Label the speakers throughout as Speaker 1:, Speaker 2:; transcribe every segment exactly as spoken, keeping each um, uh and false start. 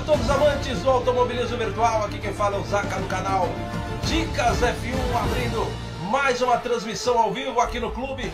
Speaker 1: todos os amantes do automobilismo virtual, aqui quem fala é o Zaca do canal Dicas F um, abrindo mais uma transmissão ao vivo aqui no clube.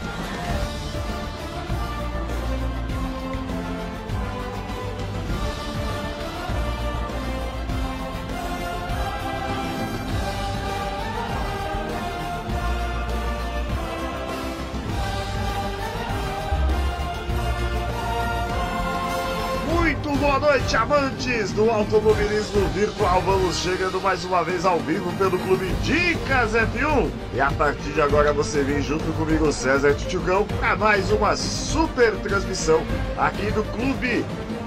Speaker 2: Muito boa noite, amantes do automobilismo virtual. Vamos chegando mais uma vez ao vivo pelo Clube Dicas F um. E a partir de agora você vem junto comigo, César Tchutchucão, para mais uma super transmissão aqui do Clube.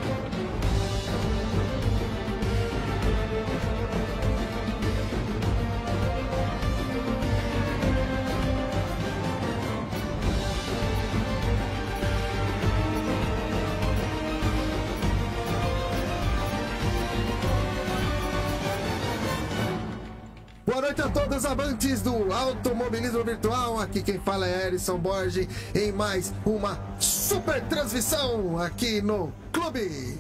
Speaker 3: Boa noite a todos amantes do automobilismo virtual, aqui quem fala é Erison Borges em mais uma super transmissão aqui no Clube.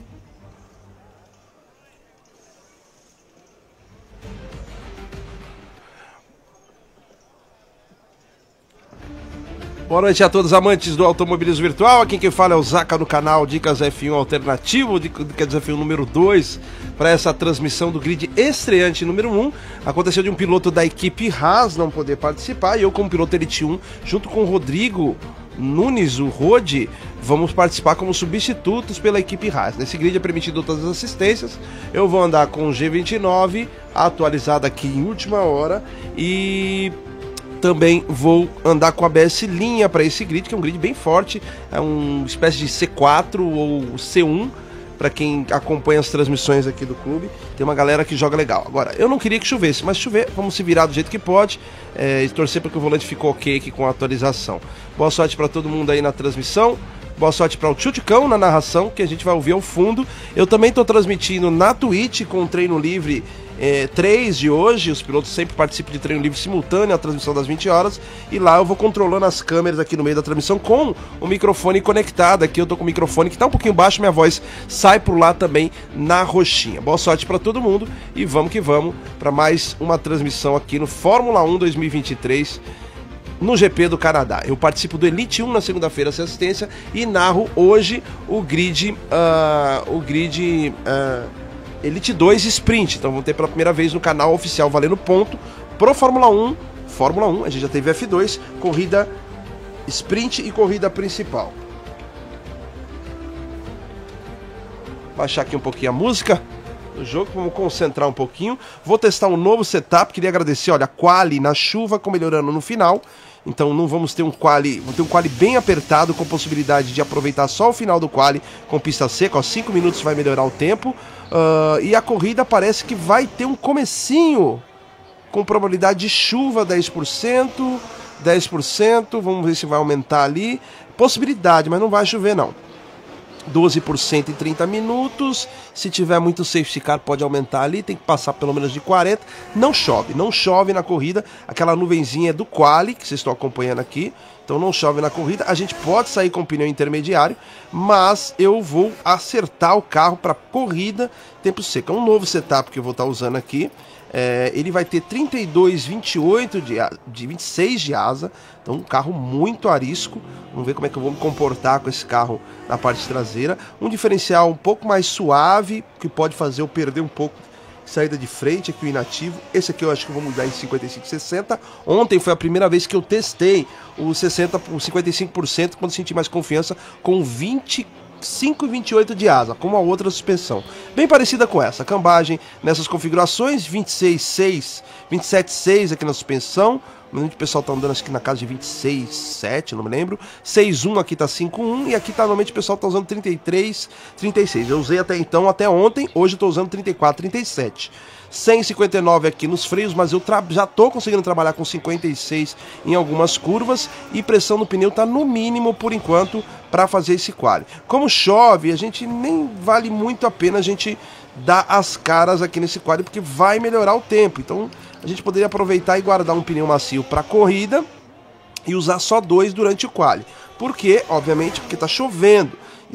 Speaker 1: Boa noite a todos amantes do automobilismo virtual, aqui quem fala é o Zaca do canal Dicas F um Alternativo, Dicas F um número dois, para essa transmissão do grid estreante número um. Aconteceu de um piloto da equipe Haas não poder participar, e eu como piloto Elite um, junto com o Rodrigo Nunes, o Rode, vamos participar como substitutos pela equipe Haas. Nesse grid é permitido todas as assistências. Eu vou andar com o G vinte e nove, atualizado aqui em última hora, e também vou andar com a A B S linha para esse grid, que é um grid bem forte, é uma espécie de C quatro ou C um, para quem acompanha as transmissões aqui do clube. Tem uma galera que joga legal. Agora, eu não queria que chovesse, mas chover, vamos se virar do jeito que pode, é, e torcer para que o volante ficou ok aqui com a atualização. Boa sorte para todo mundo aí na transmissão. Boa sorte para o Tchutchucão na narração, que a gente vai ouvir ao fundo. Eu também estou transmitindo na Twitch com o treino livre é, três de hoje. Os pilotos sempre participam de treino livre simultâneo, a transmissão das vinte horas. E lá eu vou controlando as câmeras aqui no meio da transmissão com o microfone conectado. Aqui eu tô com o microfone que está um pouquinho baixo, minha voz sai por lá também na roxinha. Boa sorte para todo mundo e vamos que vamos para mais uma transmissão aqui no Fórmula um dois mil e vinte e três. No G P do Canadá. Eu participo do Elite um na segunda-feira, sem assistência, e narro hoje o grid uh, o grid uh, Elite dois Sprint. Então vamos ter pela primeira vez no canal oficial valendo ponto pro Fórmula um. Fórmula um, a gente já teve F dois, corrida Sprint e corrida principal. Baixar aqui um pouquinho a música do jogo, vamos concentrar um pouquinho. Vou testar um novo setup, queria agradecer, olha, a quali na chuva, com melhorando no final. Então não vamos ter um quali, vamos ter um quali bem apertado, com possibilidade de aproveitar só o final do quali com pista seca, ó, cinco minutos vai melhorar o tempo. Uh, e a corrida parece que vai ter um comecinho com probabilidade de chuva, dez por cento, dez por cento, vamos ver se vai aumentar ali. Possibilidade, mas não vai chover não. doze por cento em trinta minutos, se tiver muito safety car pode aumentar ali, tem que passar pelo menos de quarenta, não chove, não chove na corrida, aquela nuvenzinha é do quali, que vocês estão acompanhando aqui, então não chove na corrida, a gente pode sair com pneu intermediário, mas eu vou acertar o carro para corrida, tempo seco, é um novo setup que eu vou estar usando aqui. É, ele vai ter trinta e dois, vinte e oito de, de vinte e seis de asa, então um carro muito arisco. Vamos ver como é que eu vou me comportar com esse carro na parte traseira. Um diferencial um pouco mais suave, que pode fazer eu perder um pouco de saída de frente aqui, o inativo. Esse aqui eu acho que eu vou mudar em cinquenta e cinco, sessenta. Ontem foi a primeira vez que eu testei o sessenta, o cinquenta e cinco por cento, quando senti mais confiança, com vinte cinco e vinte e oito de asa, com uma outra suspensão bem parecida com essa, cambagem nessas configurações, vinte e seis, seis, vinte e sete, seis aqui na suspensão, o pessoal tá andando acho que na casa de vinte e seis, sete, não me lembro, seis um aqui tá cinco um, e aqui tá normalmente o pessoal tá usando trinta e três, trinta e seis, eu usei até então, até ontem, hoje eu tô usando trinta e quatro, trinta e sete. cento e cinquenta e nove aqui nos freios, mas eu já estou conseguindo trabalhar com cinquenta e seis em algumas curvas, e pressão no pneu está no mínimo por enquanto para fazer esse quali. Como chove, a gente nem vale muito a pena a gente dar as caras aqui nesse quali, porque vai melhorar o tempo. Então a gente poderia aproveitar e guardar um pneu macio para corrida e usar só dois durante o quali. Por quê? Obviamente porque está chovendo.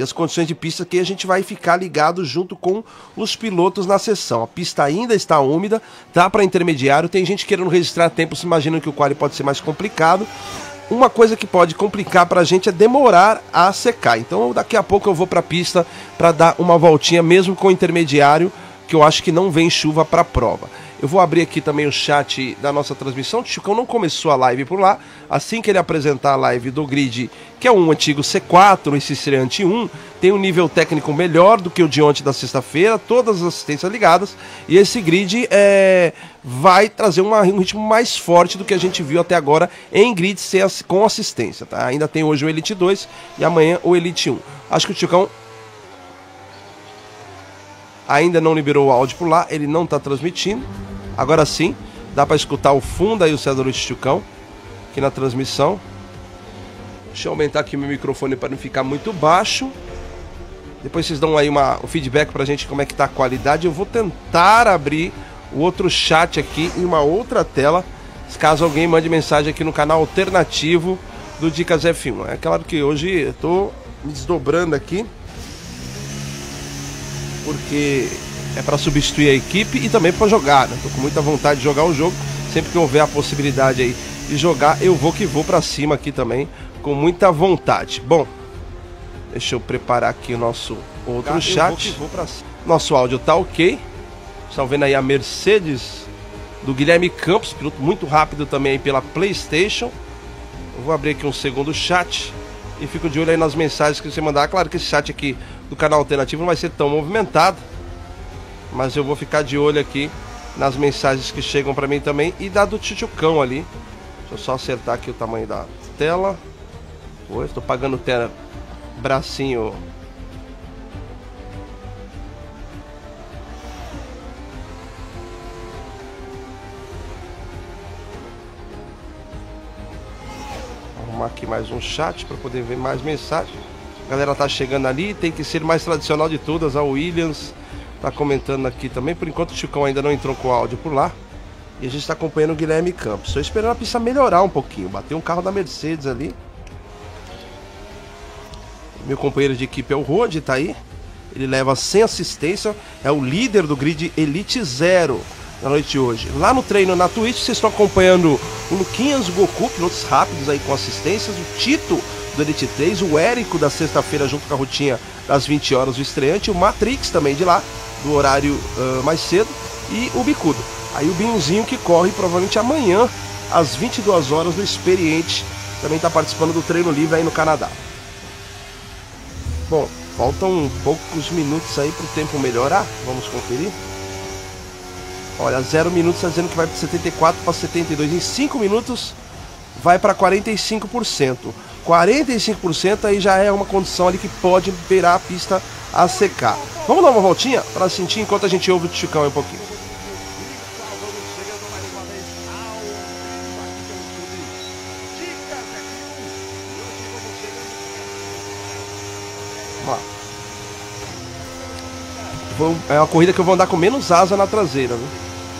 Speaker 1: e as condições de pista que a gente vai ficar ligado junto com os pilotos na sessão. A pista ainda está úmida, dá para intermediário, tem gente querendo registrar tempo, se imaginam que o quali pode ser mais complicado. Uma coisa que pode complicar para a gente é demorar a secar. Então daqui a pouco eu vou para a pista para dar uma voltinha mesmo com o intermediário, que eu acho que não vem chuva para a prova. Eu vou abrir aqui também o chat da nossa transmissão. O Chicão não começou a live por lá. Assim que ele apresentar a live do grid, que é um antigo C quatro, esse estreante um, tem um nível técnico melhor do que o de ontem da sexta-feira, todas as assistências ligadas, e esse grid é, vai trazer uma, um ritmo mais forte do que a gente viu até agora em grid sem, com assistência. Tá? Ainda tem hoje o Elite dois e amanhã o Elite um. Acho que o Chicão ainda não liberou o áudio por lá, ele não está transmitindo. Agora sim, dá para escutar o Funda e o César Luiz Chicão aqui na transmissão. Deixa eu aumentar aqui meu microfone para não ficar muito baixo. Depois vocês dão aí uma, um feedback pra gente como é que tá a qualidade. Eu vou tentar abrir o outro chat aqui em uma outra tela, caso alguém mande mensagem aqui no canal alternativo do Dicas F um. É claro que hoje eu tô me desdobrando aqui, porque é para substituir a equipe e também para jogar, né? Tô com muita vontade de jogar o jogo. Sempre que houver a possibilidade aí de jogar, eu vou que vou para cima aqui também, com muita vontade. Bom, deixa eu preparar aqui o nosso outro ah, chat. Vou vou nosso áudio tá ok. Estão vendo aí a Mercedes do Guilherme Campos, piloto muito rápido também aí pela PlayStation. Eu vou abrir aqui um segundo chat e fico de olho aí nas mensagens que você mandar. Claro que esse chat aqui do canal alternativo não vai ser tão movimentado, mas eu vou ficar de olho aqui nas mensagens que chegam pra mim também e da do Tchutchucão ali. Deixa eu só acertar aqui o tamanho da tela. Pô, estou pagando tela, bracinho. Vou arrumar aqui mais um chat para poder ver mais mensagens. A galera tá chegando ali, tem que ser mais tradicional de todas, a Williams tá comentando aqui também. Por enquanto o Chicão ainda não entrou com o áudio por lá. E a gente tá acompanhando o Guilherme Campos. Estou esperando a pista melhorar um pouquinho. Bateu um carro da Mercedes ali. Meu companheiro de equipe é o Rod, tá aí. Ele leva sem assistência. É o líder do grid Elite Zero na noite de hoje. Lá no treino na Twitch, vocês estão acompanhando o Luquinhas, o Goku, pilotos rápidos aí com assistências. O Tito do Elite três. O Érico da sexta-feira junto com a rotinha das vinte horas do estreante. O Matrix também de lá, do horário uh, mais cedo. E o Bicudo. Aí o Binhozinho que corre provavelmente amanhã às vinte e duas horas no Experiente. Também está participando do treino livre aí no Canadá. Bom, faltam poucos minutos aí para o tempo melhorar. Vamos conferir. Olha, zero minutos está dizendo que vai para setenta e quatro para setenta e dois. Em cinco minutos vai para quarenta e cinco por cento. quarenta e cinco por cento aí já é uma condição ali que pode virar a pista a secar. Vamos dar uma voltinha para sentir enquanto a gente ouve o Chicão um pouquinho. É uma corrida que eu vou andar com menos asa na traseira, né?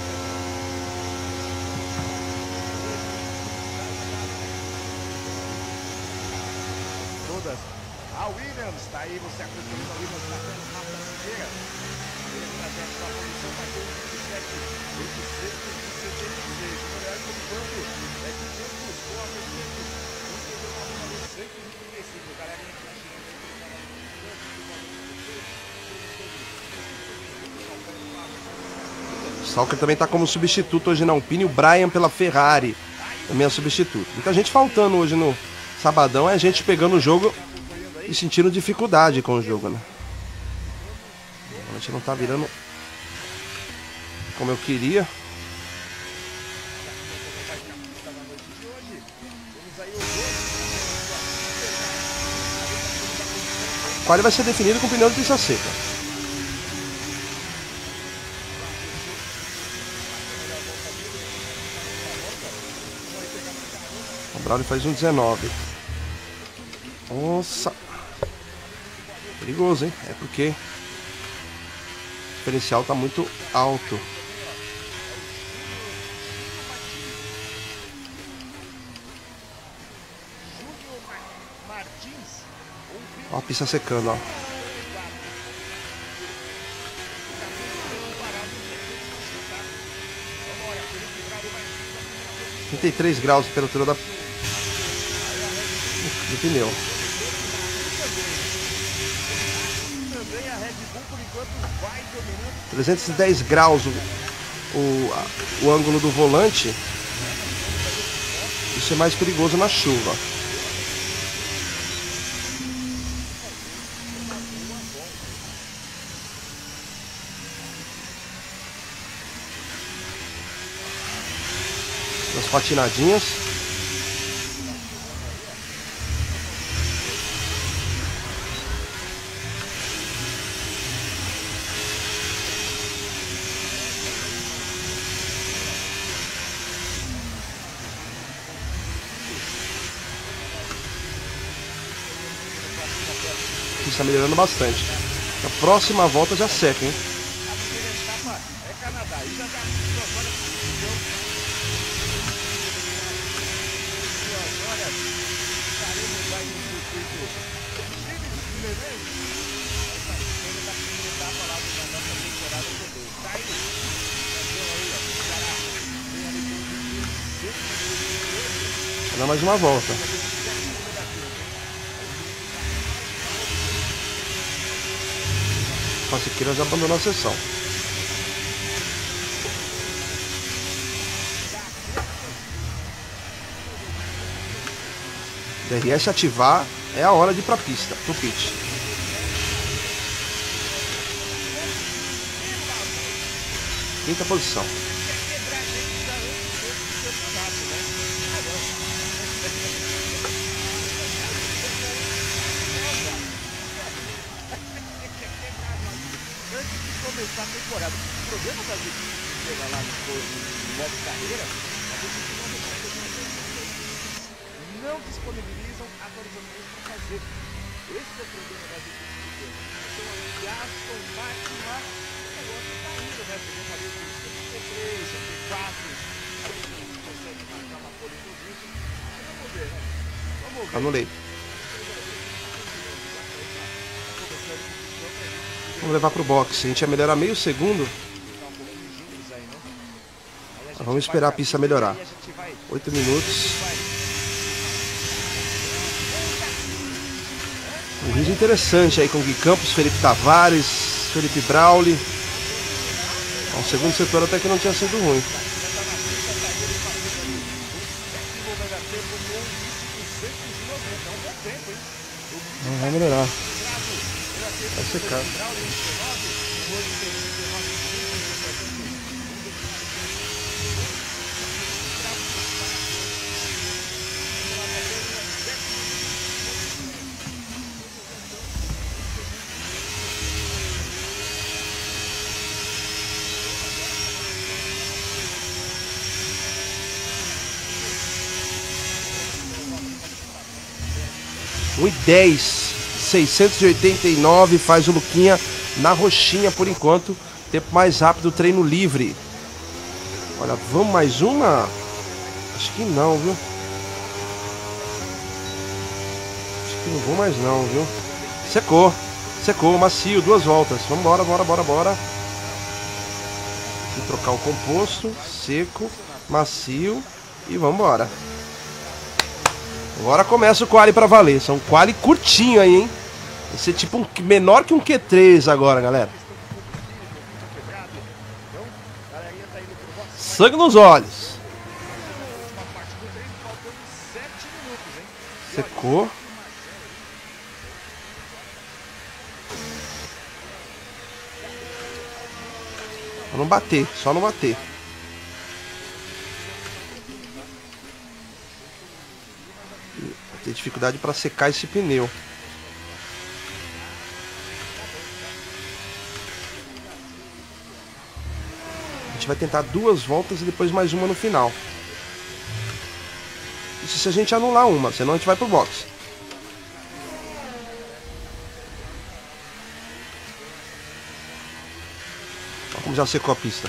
Speaker 2: Todas. A Williams tá aí, você acompanhando a Williams na frente, Rafa Siqueira. Ele trazendo sua posição para vinte e sete, vinte e seis, setenta e seis. Na verdade, por enquanto, é quinhentos, boa Mercedes. Vamos ter uma nova cento e trinta e cinco. Galera, que tá chegando aí,
Speaker 1: Stalker também está como substituto hoje na Alpine, o Brian pela Ferrari também é substituto. Muita gente faltando hoje no sabadão, é a gente pegando o jogo e sentindo dificuldade com o jogo, né? A gente não tá virando como eu queria. O qual vai ser definido com pneu de pista seca. O Braulio faz um dezenove. Nossa. Perigoso, hein? É porque o diferencial tá muito alto.
Speaker 2: Martins, um
Speaker 1: Ó a pista secando, ó. trinta e três graus de temperatura da... do pneu. trezentos e dez graus o, o, o ângulo do volante. Isso é mais perigoso na chuva. As patinadinhas. Está melhorando bastante. Na próxima volta já seca, hein? Vou dar mais uma volta. A Siqueira já abandonou a sessão. D R S ativar, é a hora de ir pra pista, pro pit. Quinta posição.
Speaker 4: Começar a temporada. O problema da gente chegar lá no modo carreira, a gente não disponibilizam atualizações para fazer. Esse é o problema da gente. Então, a Aston Martin lá, o negócio está indo, né? Você já falou que o C três, o C quatro, a gente consegue marcar uma pole position. Vamos ver, né? Vamos ver.
Speaker 1: Anulei. Vamos levar pro box. A gente ia melhorar meio segundo. Vamos esperar a pista melhorar. Oito minutos. Um vídeo interessante aí com Gui Campos, Felipe Tavares, Felipe Brauli. O segundo setor até que não tinha sido ruim. Vai melhorar. Vai secar. um e dez, seiscentos e oitenta e nove faz o Luquinha na roxinha por enquanto. Tempo mais rápido, treino livre. Olha, vamos mais uma? Acho que não, viu? Acho que não vou mais não, viu? Secou, secou, macio, duas voltas. Vamos embora, bora, bora, bora. Vou trocar o composto, seco, macio e vamos embora. Agora começa o quali pra valer. São quali curtinho aí, hein? Vai ser tipo um menor que um Q três agora, galera. Sangue nos olhos. Secou. Só não bater, só não bater. Tem dificuldade para secar esse pneu. A gente vai tentar duas voltas e depois mais uma no final. Isso se a gente anular uma, senão a gente vai pro box. Olha como já secou a pista.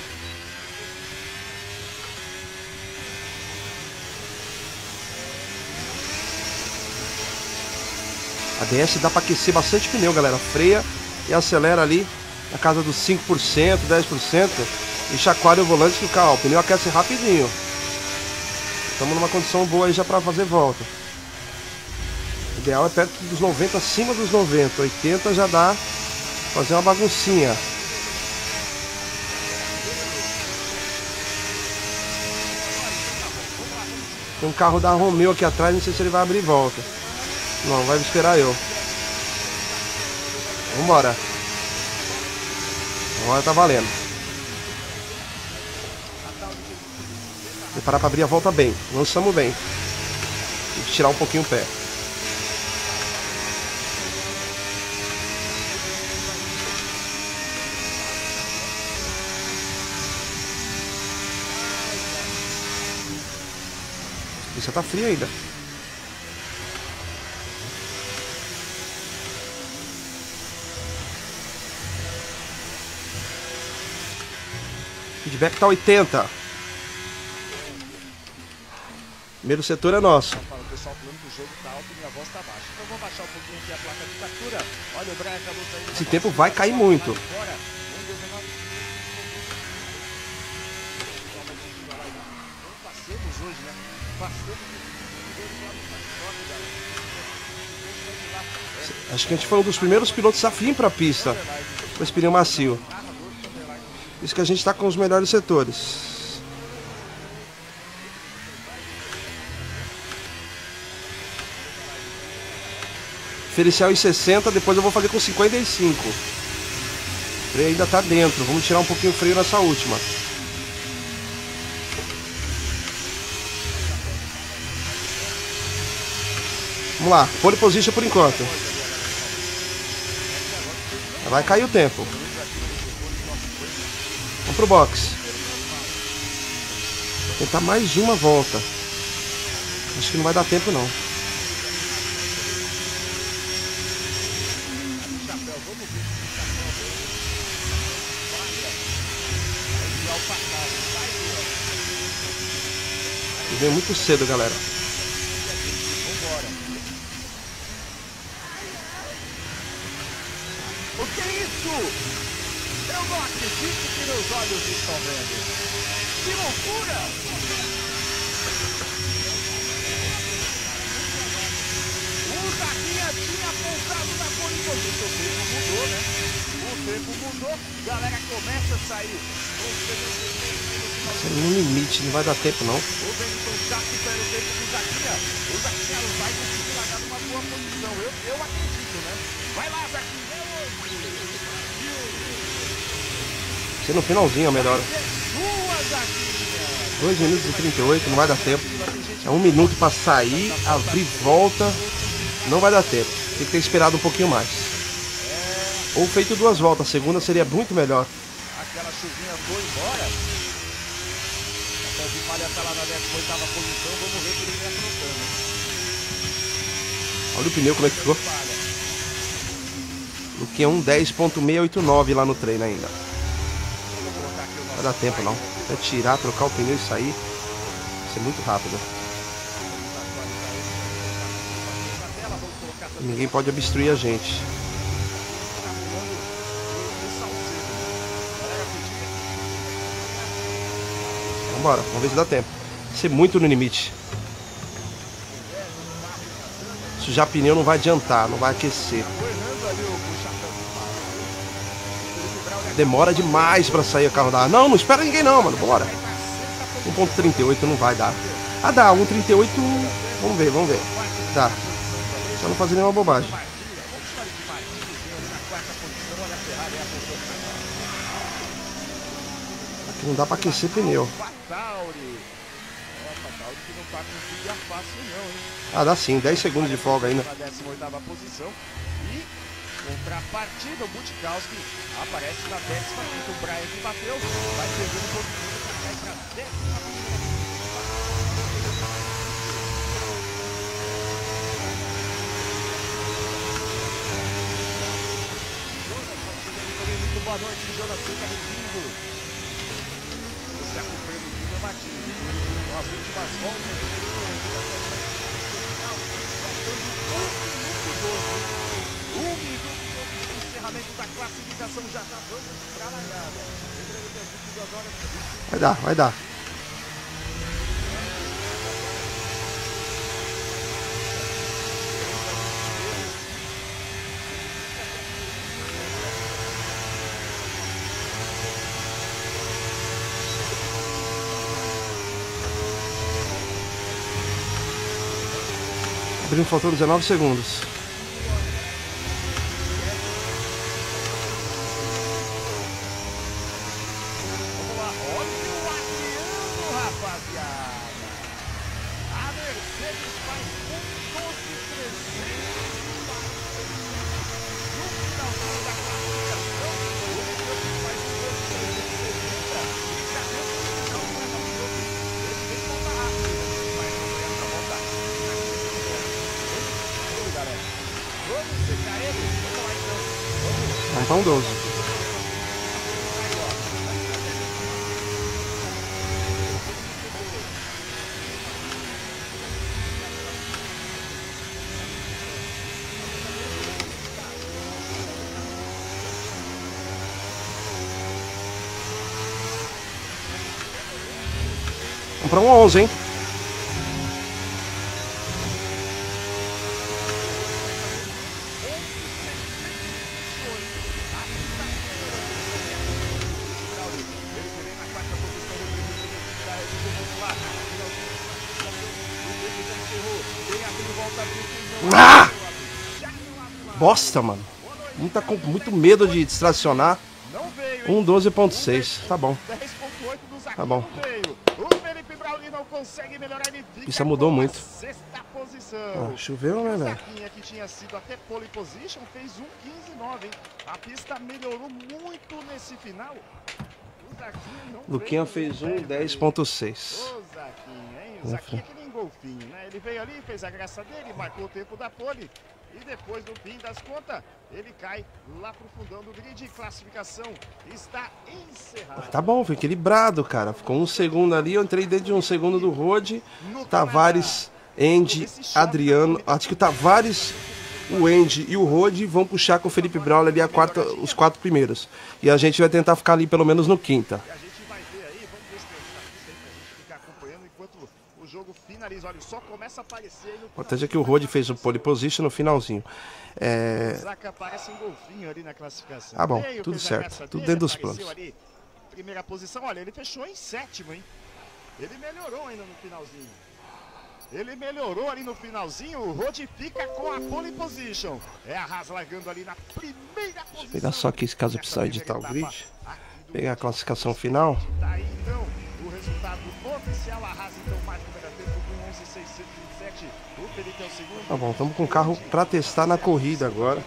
Speaker 1: A D S dá para aquecer bastante pneu, galera. Freia e acelera ali na casa dos cinco por cento, dez por cento. E chacoalha o volante que o carro, o pneu aquece rapidinho. Estamos numa condição boa aí já para fazer volta. O ideal é perto dos noventa, acima dos noventa. oitenta já dá fazer uma baguncinha. Tem um carro da Romeo aqui atrás, não sei se ele vai abrir volta. Não, vai esperar eu. Vambora. Agora tá valendo. Preparar para abrir a volta bem. Lançamos bem. Tem que tirar um pouquinho o pé. Isso tá frio ainda. Feedback tá oitenta. Primeiro setor é nosso.
Speaker 4: O pessoal falando que o jogo tá alto e minha voz tá baixa. Então vamos baixar um pouquinho aqui a placa de captura. Olha o Brian acabou saindo.
Speaker 1: Esse tempo vai cair muito.
Speaker 4: Passamos hoje, né? Passamos.
Speaker 1: Acho que a gente foi um dos primeiros pilotos a vir para a pista com esse pneu macio. Isso que a gente está com os melhores setores. Diferencial em sessenta, depois eu vou fazer com cinquenta e cinco. O freio ainda está dentro. Vamos tirar um pouquinho o freio nessa última. Vamos lá, pole position por enquanto. Vai cair o tempo. Vamos pro box. Vou tentar mais uma volta. Acho que não vai dar tempo não. Veio muito cedo, galera.
Speaker 4: O que é isso? Eu não acredito que meus olhos estão vendo. Que loucura! O Zaquinha tinha apontado na pole position. O tempo mudou, né? O tempo mudou. Galera começa a sair.
Speaker 1: Isso é no limite, não vai dar tempo não.
Speaker 4: O Benetton já supera o tempo do Zaquinha. O Zaquinha vai conseguir largar numa boa posição. Eu, eu acredito, né? Vai lá, Zaquinha.
Speaker 1: Se no finalzinho é melhor. dois minutos e trinta e oito, não vai dar tempo. É um minuto para sair, abrir volta. Não vai dar tempo. Tem que ter esperado um pouquinho mais. Ou feito duas voltas. A segunda seria muito melhor.
Speaker 4: Aquela chuvinha foi embora. Até de Palha tá lá na décima oitava posição. Vamos ver se ele vem aprontando.
Speaker 1: Olha o pneu como é que ficou. O Q um dez ponto seiscentos e oitenta e nove lá no treino ainda. Não vai dar tempo não. É tirar, trocar o pneu e sair. Vai ser muito rápido. Ninguém pode obstruir a gente. Vambora, vamos ver se dá tempo. Vai ser muito no limite. Sujar pneu não vai adiantar, não vai aquecer. Demora demais pra sair o carro da... Não, não espera ninguém não, mano. Bora. um ponto trinta e oito não vai dar. Ah, dá. um ponto trinta e oito... Vamos ver, vamos ver. Dá. Só não fazer nenhuma bobagem. Aqui não dá pra aquecer pneu. Ah, dá sim. dez segundos de folga ainda.
Speaker 4: Contrapartida, o Butikowski aparece na décima quinta. O Brian que bateu, vai perdendo um pouquinho para trás para a décima quinta. Muito boa noite, Jonas, seja bem-vindo. Você acompanha o Vitor Martins. Com as últimas voltas. Um minuto doze. regulamento da classificação já tá vamos pra largada. Lembrando que as vinte e duas horas...
Speaker 1: Vai dar, vai dar. Abrindo, faltando dezenove segundos.
Speaker 4: Vamos lá, olha o Adriano, rapaziada. A Mercedes faz um doze trezentos. No finalzinho da classificação, o Mercedes faz um doze trezentos. Já deu um final maravilhoso. Ele vem volta rápido, mas não tem essa volta. Vamos, galera. Vamos secar ele? Vamos lá então. Vamos.
Speaker 1: Vai pra um doze. Vamos pra um onze, hein? Ah! Bosta, mano. Muita, com muito medo de distracionar. um doze ponto seis. Tá bom. Tá bom.
Speaker 4: O Felipe Brauli não consegue melhorar, ele fica
Speaker 1: Isso mudou
Speaker 4: com a
Speaker 1: muito.
Speaker 4: sexta posição.
Speaker 1: Ah, choveu, né,
Speaker 4: O
Speaker 1: velho?
Speaker 4: Zaquinha, que tinha sido até pole position, fez um quinze nove, hein? A pista melhorou muito nesse final. O Zaquinha não
Speaker 1: Luquinha
Speaker 4: veio
Speaker 1: fez um
Speaker 4: muito
Speaker 1: dez
Speaker 4: bem.
Speaker 1: ponto seis.
Speaker 4: O Zaquinha, hein? O Zaquinha é que nem golfinho, né? Ele veio ali, fez a graça dele, marcou o tempo da pole. E depois, no fim das contas, ele cai lá pro fundão do grid. Classificação está encerrada.
Speaker 1: Tá bom, foi equilibrado, cara. Ficou um segundo ali, eu entrei dentro de um segundo do Rode. Tavares, Andy, Adriano. Acho que o Tavares, o Andy e o Rode vão puxar com o Felipe Brauli ali a quarta, os quatro primeiros. E a gente vai tentar ficar ali pelo menos no quinta.
Speaker 4: E a gente vai ver aí, vamos ver se tem essa pista aí pra gente ficar acompanhando enquanto o jogo finaliza. Olha, só começa a aparecer aí no
Speaker 1: O importante é que o Rode fez o pole position no finalzinho. É...
Speaker 4: Zaca parece um golfinho ali na classificação.
Speaker 1: Ah, bom,
Speaker 4: Veio,
Speaker 1: tudo
Speaker 4: fez a
Speaker 1: certo,
Speaker 4: graça
Speaker 1: tudo
Speaker 4: dele,
Speaker 1: dentro dos
Speaker 4: apareceu
Speaker 1: planos.
Speaker 4: ali, primeira posição, olha, ele fechou em sétimo, hein? Ele melhorou ainda no finalzinho. Ele melhorou ali no finalzinho, o Rode fica com a pole position. É a Haas largando ali na primeira posição.
Speaker 1: Deixa eu pegar só aqui, caso eu precisar editar o grid. Pegar a classificação final.
Speaker 4: Tá aí então o resultado oficial. A Haas então marca o primeiro tempo com onze seiscentos e vinte e sete. O Felipe é o segundo.
Speaker 1: Tá bom, estamos com o carro para testar na corrida agora.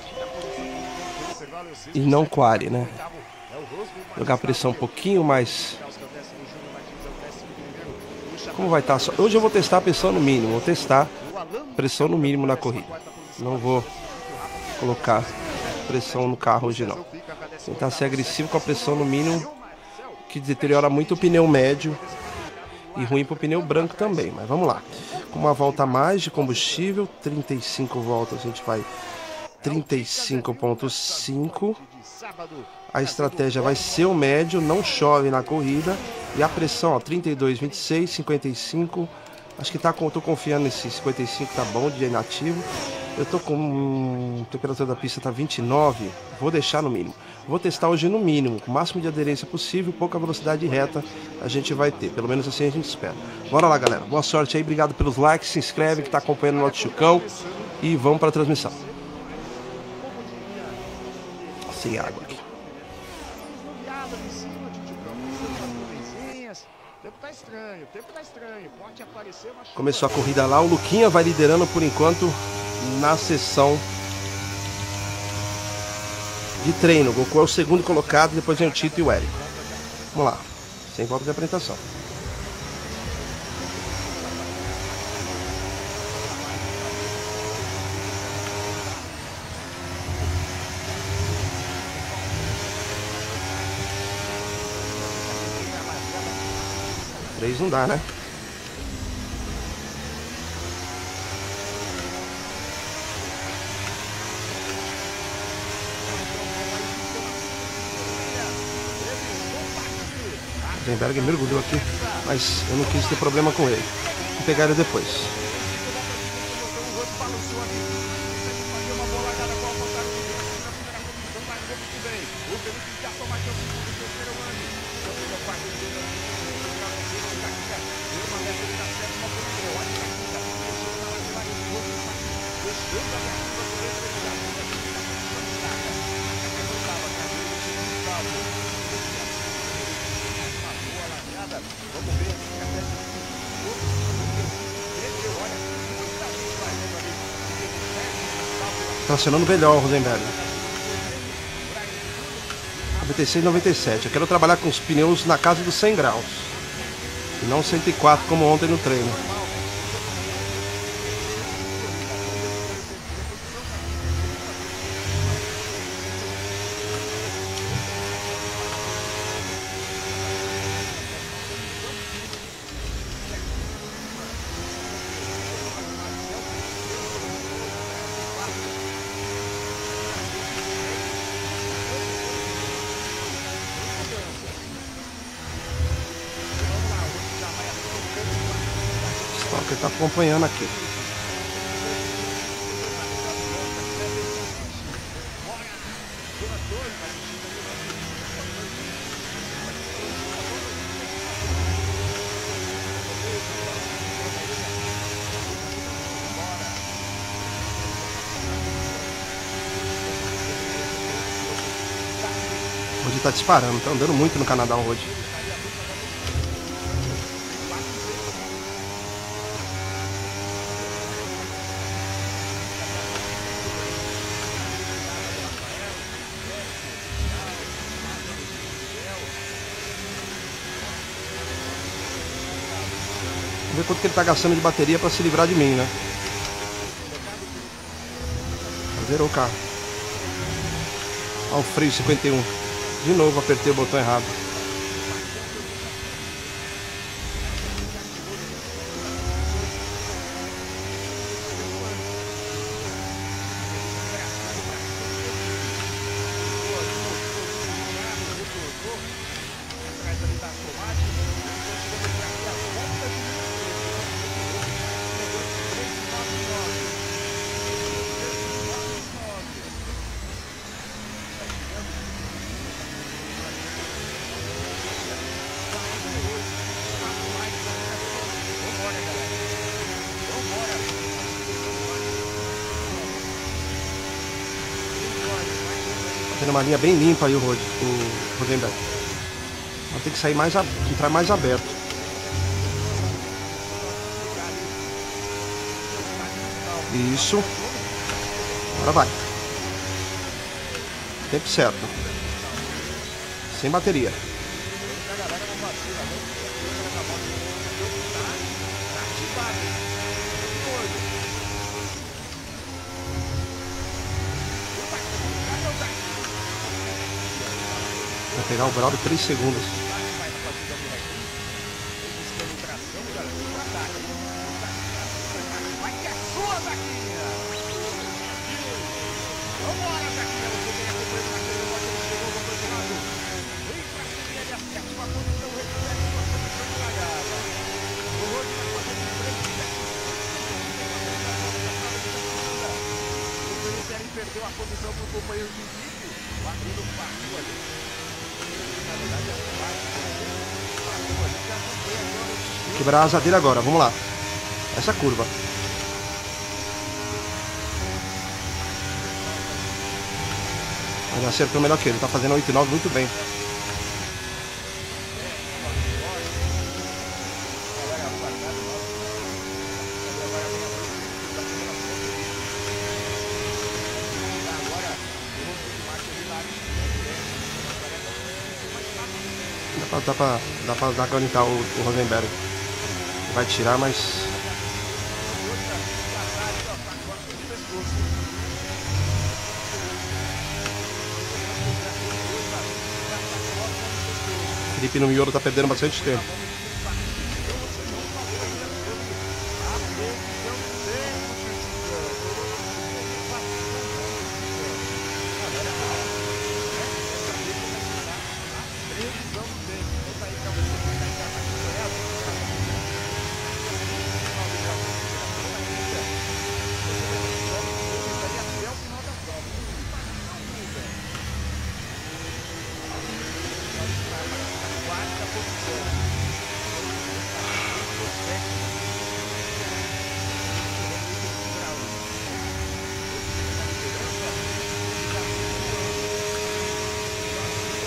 Speaker 1: E não quali, né? Jogar pressão um pouquinho mais. Como vai estar? Hoje eu vou testar a pressão no mínimo. Vou testar pressão no mínimo na corrida. Não vou colocar pressão no carro hoje não. Tentar ser agressivo com a pressão no mínimo, que deteriora muito o pneu médio e ruim para o pneu branco também. Mas vamos lá. Com uma volta a mais de combustível, trinta e cinco voltas, a gente vai trinta e cinco ponto cinco. A estratégia vai ser o médio, não chove na corrida. E a pressão, ó, trinta e dois, vinte e seis, cinquenta e cinco. Acho que tá, tô confiando nesse cinquenta e cinco, tá bom, de inativo. Eu tô com a temperatura da pista tá vinte e nove, vou deixar no mínimo. Vou testar hoje no mínimo, com o máximo de aderência possível, pouca velocidade reta a gente vai ter. Pelo menos assim a gente espera. Bora lá, galera. Boa sorte aí, obrigado pelos likes, se inscreve que tá acompanhando o nosso Chucão. E vamos pra transmissão. Sem água aqui. Começou a corrida lá, o Luquinha vai liderando por enquanto na sessão de treino. O Goku é o segundo colocado, depois vem o Tito e o Érico. Vamos lá, sem volta de apresentação. Três não dá, né? Rosenberg mergulhou aqui, mas eu não quis ter problema com ele. Vou pegar ele depois. Tá acionando melhor o Rosenberg. noventa e seis, noventa e sete. Eu quero trabalhar com os pneus na casa dos cem graus. E não cento e quatro como ontem no treino. Que está acompanhando aqui. Hoje está disparando, está andando muito no Canadá hoje. Ver quanto que ele tá gastando de bateria para se livrar de mim, né? Zerou o carro. Olha o freio cinquenta e um. De novo apertei o botão errado. Tendo uma linha bem limpa aí o, Rod, o Rosenberg. Vai ter que sair mais, entrar mais aberto. Isso. Agora vai. Tempo certo. Sem bateria. Vai pegar o Braulio três segundos.
Speaker 4: Perdeu a posição para o companheiro de equipe, batendo o passo ali.
Speaker 1: Quebrar a asa dele agora, vamos lá. Essa curva. Ele acertou melhor que ele, tá fazendo oito e nove muito bem. Dá pra, dá pra, dá pra aguentar o, o Rosenberg. Vai tirar, mas... Felipe no miolo tá perdendo bastante tempo.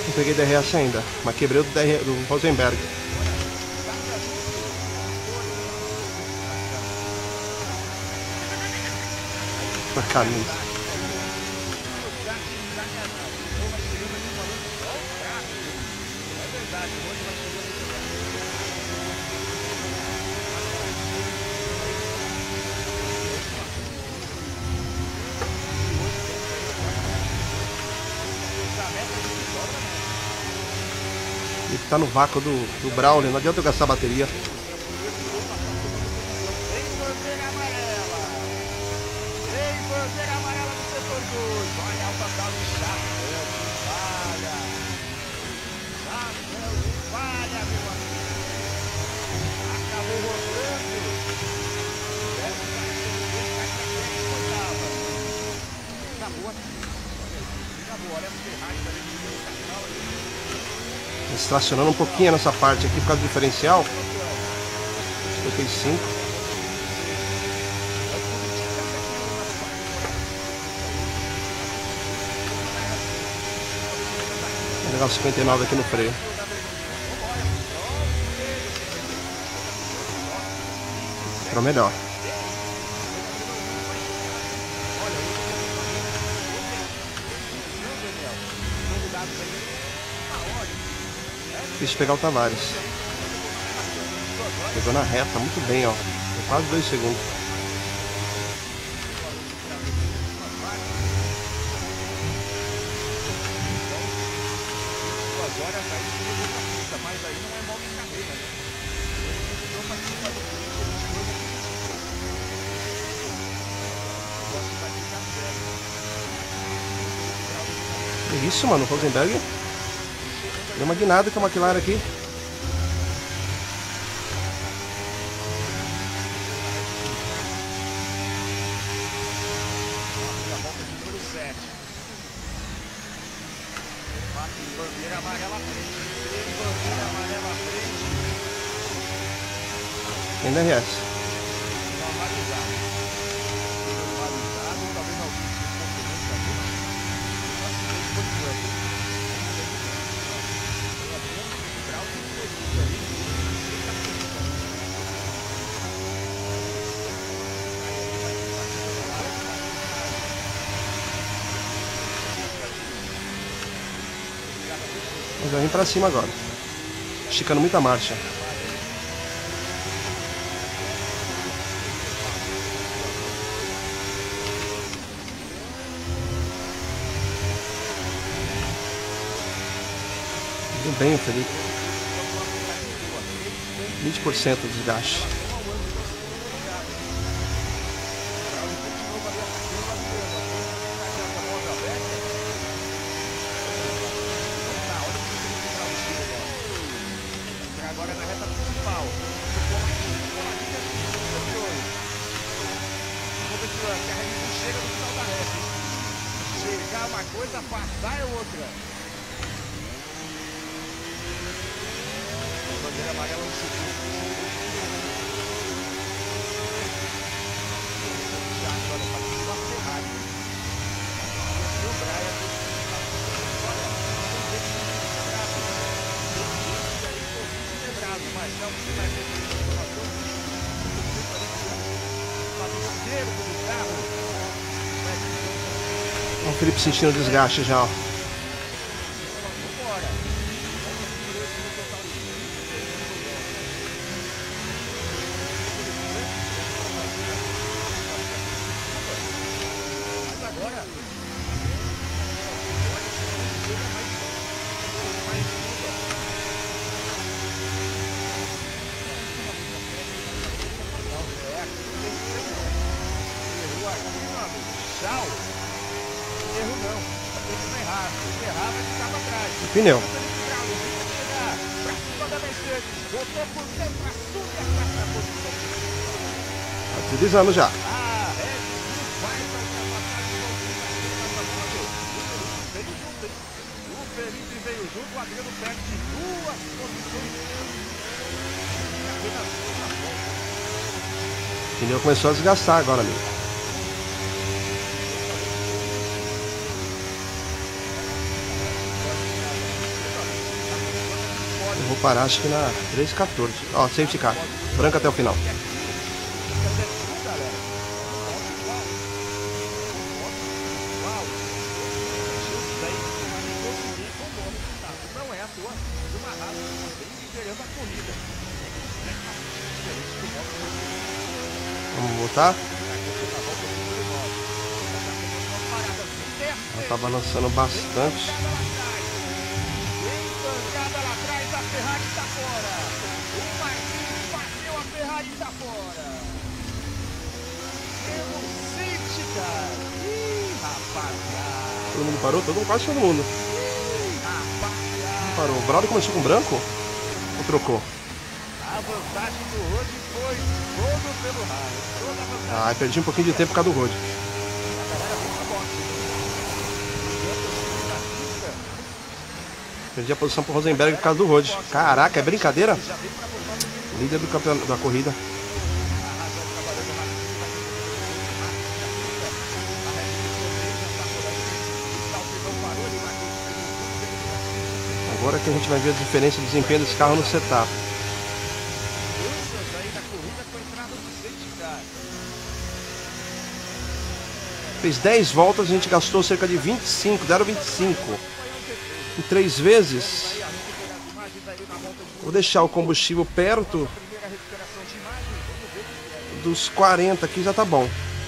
Speaker 1: Não peguei D R S ainda, mas quebrei o do, D R... do Rosenberg. Na camisa. Ele tá no vácuo do, do Brawler, não adianta eu gastar bateria.
Speaker 4: Tem bandeira amarela. Tem bandeira amarela no setor dois. Olha a total de Chapéu de falha. Chapéu de falha, meu amigo. Acabou rodando. Deve estar sendo oitava. Acabou aqui. Acabou. Olha a Ferrari ali no meio da final ali.
Speaker 1: Estacionando um pouquinho nessa parte aqui por causa do diferencial. cinquenta e cinco. Vou levar cinquenta e nove aqui no freio. Entrou melhor. Difícil pegar o Tavares. Pegou na reta, muito bem, ó. Foi quase dois segundos.
Speaker 4: Mas aí não é mal de carreira, né? Não participa do
Speaker 1: Que isso, mano, o Rosenberg deu uma guinada com a McLaren aqui.
Speaker 4: Bandeira amarela à frente. Bandeira amarela à frente.
Speaker 1: Tem D R S.
Speaker 4: Normalizado. Normalizado, talvez alguém se compromeça ali, mas o acidente foi grande. Foi apenas um grau de produto ali.
Speaker 1: Mas vai vir pra cima agora. Esticando muita marcha. Tudo bem, Felipe. vinte por cento de desgaste.
Speaker 4: Agora na reta principal. Vamos ver se a Red Bull chega no final da reta. Chegar uma coisa, passar é outra. Bandeira amarela no segundo. Já agora participa a Ferrari. O Brian tem mas não, você vai ver essa informação. O cerco do carro.
Speaker 1: Olha o Felipe sentindo o desgaste já, ó.
Speaker 4: Mas agora tchau. Erro não. Tem que errar. Se errar, vai ficar pra trás.
Speaker 1: Pneu.
Speaker 4: Pra cima da Mercedes. Botou por dentro, assume a quarta posição.
Speaker 1: Tá deslizando já.
Speaker 4: A Red Bull vai pra ultrapassagem. O Felipe veio junto, o Adriano perde duas posições. Apenas uma volta.
Speaker 1: O pneu começou a desgastar agora, amigo. parar acho que na três quatorze. Ó, safety car. Branco até o final.
Speaker 4: Não é à toa de uma raça que vem liderando a corrida.
Speaker 1: Vamos voltar? Ela tá balançando bastante.
Speaker 4: Pancada lá atrás, a Ferrari tá fora. O Marquinhos bateu, a Ferrari tá fora. Temos safety car. Ih, rapaziada.
Speaker 1: Todo mundo parou? Todo mundo, quase todo mundo.
Speaker 4: Ih, rapaziada.
Speaker 1: Parou. O Braulio começou com branco? Ou trocou?
Speaker 4: A vantagem do Rode foi todo pelo raio. Toda a vantagem.
Speaker 1: Ah, perdi um pouquinho de tempo por causa do Rode.
Speaker 4: A galera vem pra boxe. E a pista.
Speaker 1: Perdi a posição pro Rosenberg por causa do Rode. Caraca, é brincadeira? Líder do campeonato da corrida. Agora que a gente vai ver a diferença de desempenho desse carro no setup. Fez dez voltas, a gente gastou cerca de vinte e cinco, zero vírgula vinte e cinco. Em três vezes. Vou deixar o combustível perto dos quarenta aqui, já tá bom.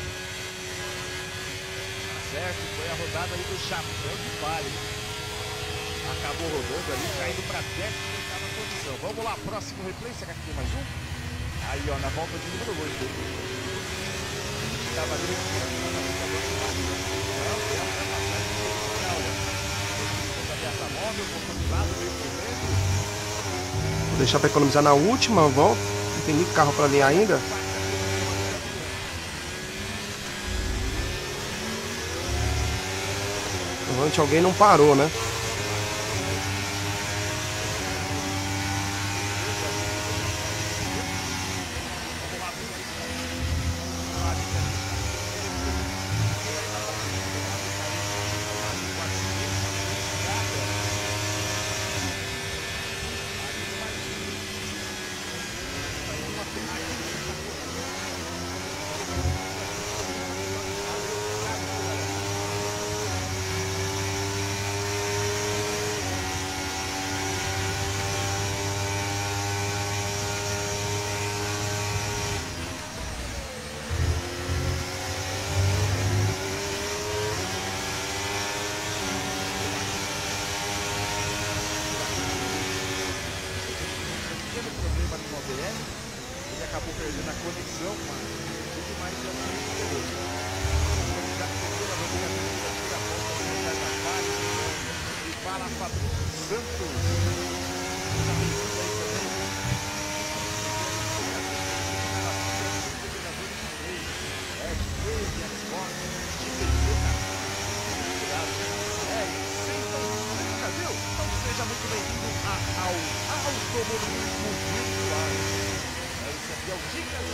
Speaker 4: Certo, foi a rodada aí do Chapéu de Palha. Acabou rodando ali, caindo para décima oitava posição. Vamos lá, próximo replay. Será que tem mais um? Aí, ó, na volta de número oito. Estava ali recuperando na pista do outro lado. Não, tem a ultrapassagem inicial, olha. Segunda peça móvel, consolidado, meio por dentro.
Speaker 1: Vou deixar para economizar na última volta. Não tem muito carro para alinhar ainda. Provavelmente alguém não parou, né?
Speaker 4: Ele acabou perdendo a conexão, mas tudo mais é o que e para Fabrício Santos. Então seja muito bem-vindo ao automobilismo virtual. Esse aqui é o Dicas.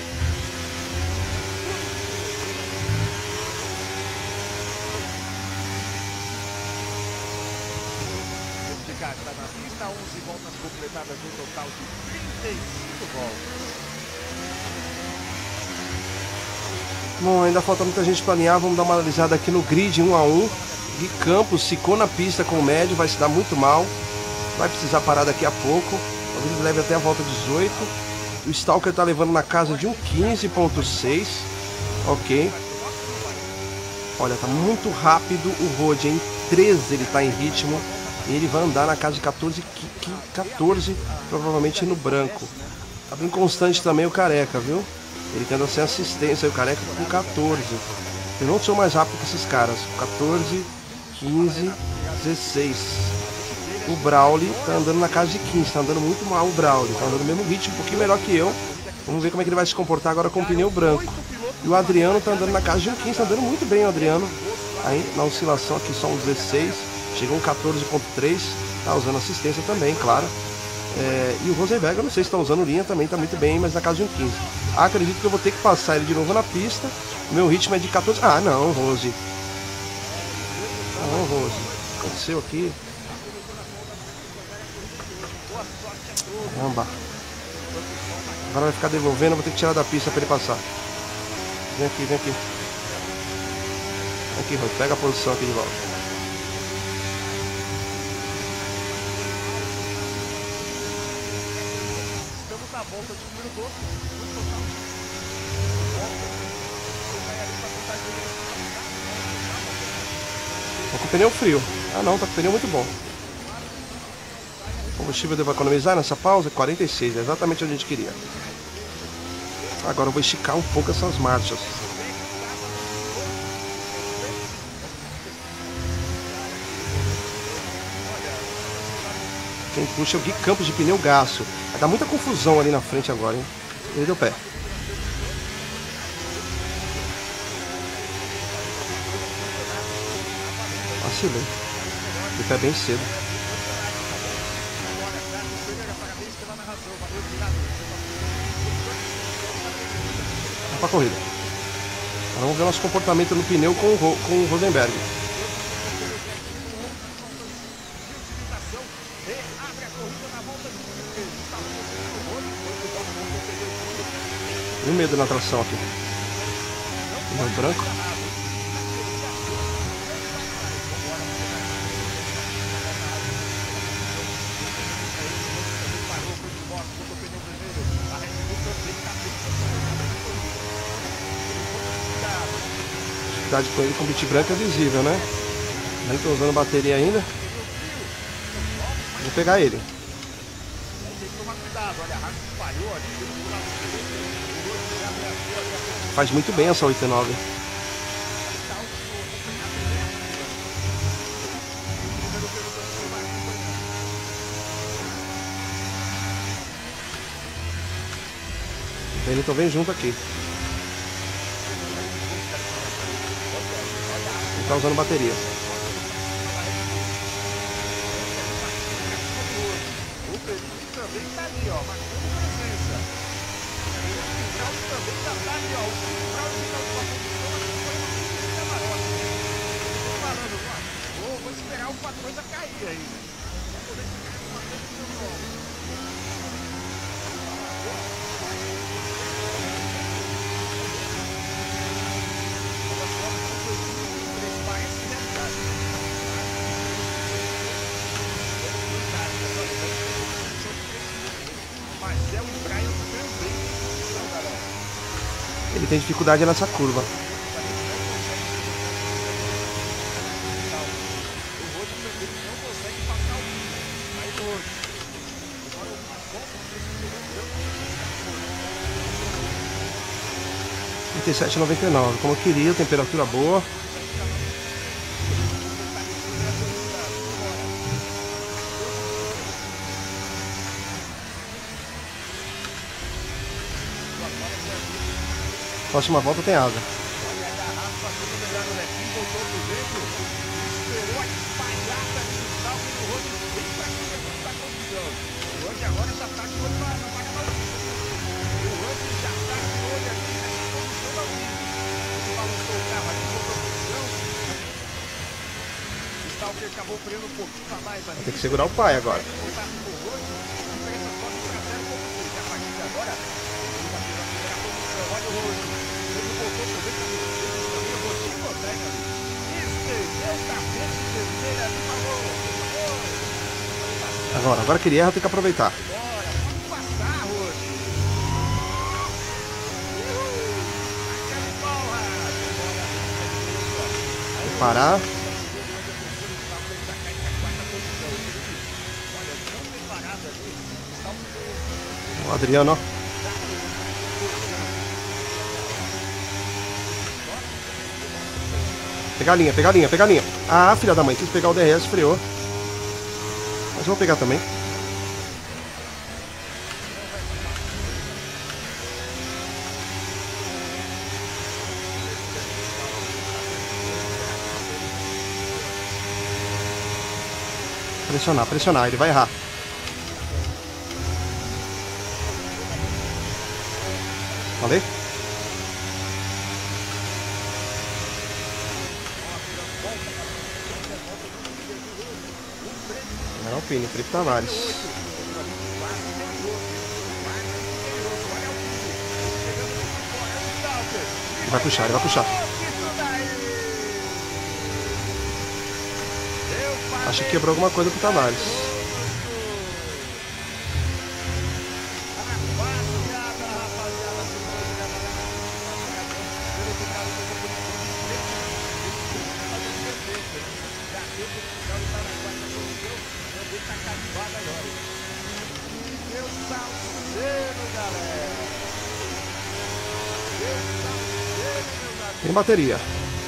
Speaker 4: O Dicas está na pista, onze voltas completadas no total de trinta e cinco voltas.
Speaker 1: Bom, ainda falta muita gente para alinhar. Vamos dar uma analisada aqui no grid um a um. Gui Campos ficou na pista com o médio, vai se dar muito mal. Vai precisar parar daqui a pouco. Talvez ele leve até a volta dezoito. O Stalker tá levando na casa de um quinze ponto seis. Ok. Olha, tá muito rápido o Rode, em treze ele tá em ritmo. E ele vai andar na casa de quatorze, quatorze, provavelmente no branco. Tá bem constante também o Careca, viu? Ele que anda sem assistência, o Careca com quatorze. Eu não sou mais rápido que esses caras. quatorze, quinze, dezesseis. O Brauli tá andando na casa de quinze, tá andando muito mal o Brauli, tá andando no mesmo ritmo, um pouquinho melhor que eu. Vamos ver como é que ele vai se comportar agora com o pneu branco. E o Adriano tá andando na casa de um quinze, tá andando muito bem o Adriano. Aí na oscilação aqui só um dezesseis, chegou um quatorze ponto três, tá usando assistência também, claro. É, e o Rosenberg, eu não sei se tá usando linha também, tá muito bem, mas na casa de um quinze. Ah, acredito que eu vou ter que passar ele de novo na pista. O meu ritmo é de quatorze. Ah, não, Rose. Não, Rose. O que aconteceu aqui? Caramba. Agora vai ficar devolvendo, eu vou ter que tirar da pista para ele passar. Vem aqui, vem aqui. Vem aqui, Rui, pega a posição aqui de volta.
Speaker 4: Estamos na volta de número doze. No total.
Speaker 1: Tô com o pneu frio. Ah não, tá com o pneu muito bom. O combustível eu devo economizar nessa pausa? quarenta e seis, é exatamente onde a gente queria. Agora eu vou esticar um pouco essas marchas. Quem puxa é o Gui Campos de pneu gasto. Vai dar muita confusão ali na frente agora, hein? Ele deu pé. Vacilei. Deu pé bem cedo. Vai pra corrida. Agora vamos ver nosso comportamento no pneu com o, Ro com o Rosenberg. Tenho medo na tração aqui. Pneu branco. Dificuldade com ele com o bit branco é visível, né? Nem estou usando bateria ainda. Vou pegar ele. Faz muito bem essa oitenta e nove. Ele tô vem junto aqui. Ele tá usando bateria.
Speaker 4: O Felipe também tá ali, ó, marcando presença. O Kraus também já tá ali, ó. O Kraus fica numa posição aqui, foi uma posição camarote. Tô falando, ó, vou, vou esperar uma coisa cair aí. Pra poder ficar uma coisa no meu nome.
Speaker 1: Ele tem dificuldade nessa curva. trinta e sete e noventa e nove, como eu queria, temperatura boa. Próxima volta tem asa. Vai ter que segurar o pai agora. Agora, agora que ele erra, tem que aproveitar. Vou parar. O Adriano, ó. Pegar a linha, pegar a linha, pegar a linha. Ah, filha da mãe, quis pegar o D R S, freou. Mas eu vou pegar também. Pressionar, pressionar, ele vai errar. Valeu? Alpine, Felipe Tavares. Ele vai puxar, ele vai puxar. Acho que quebrou alguma coisa com o Tavares. Tem bateria.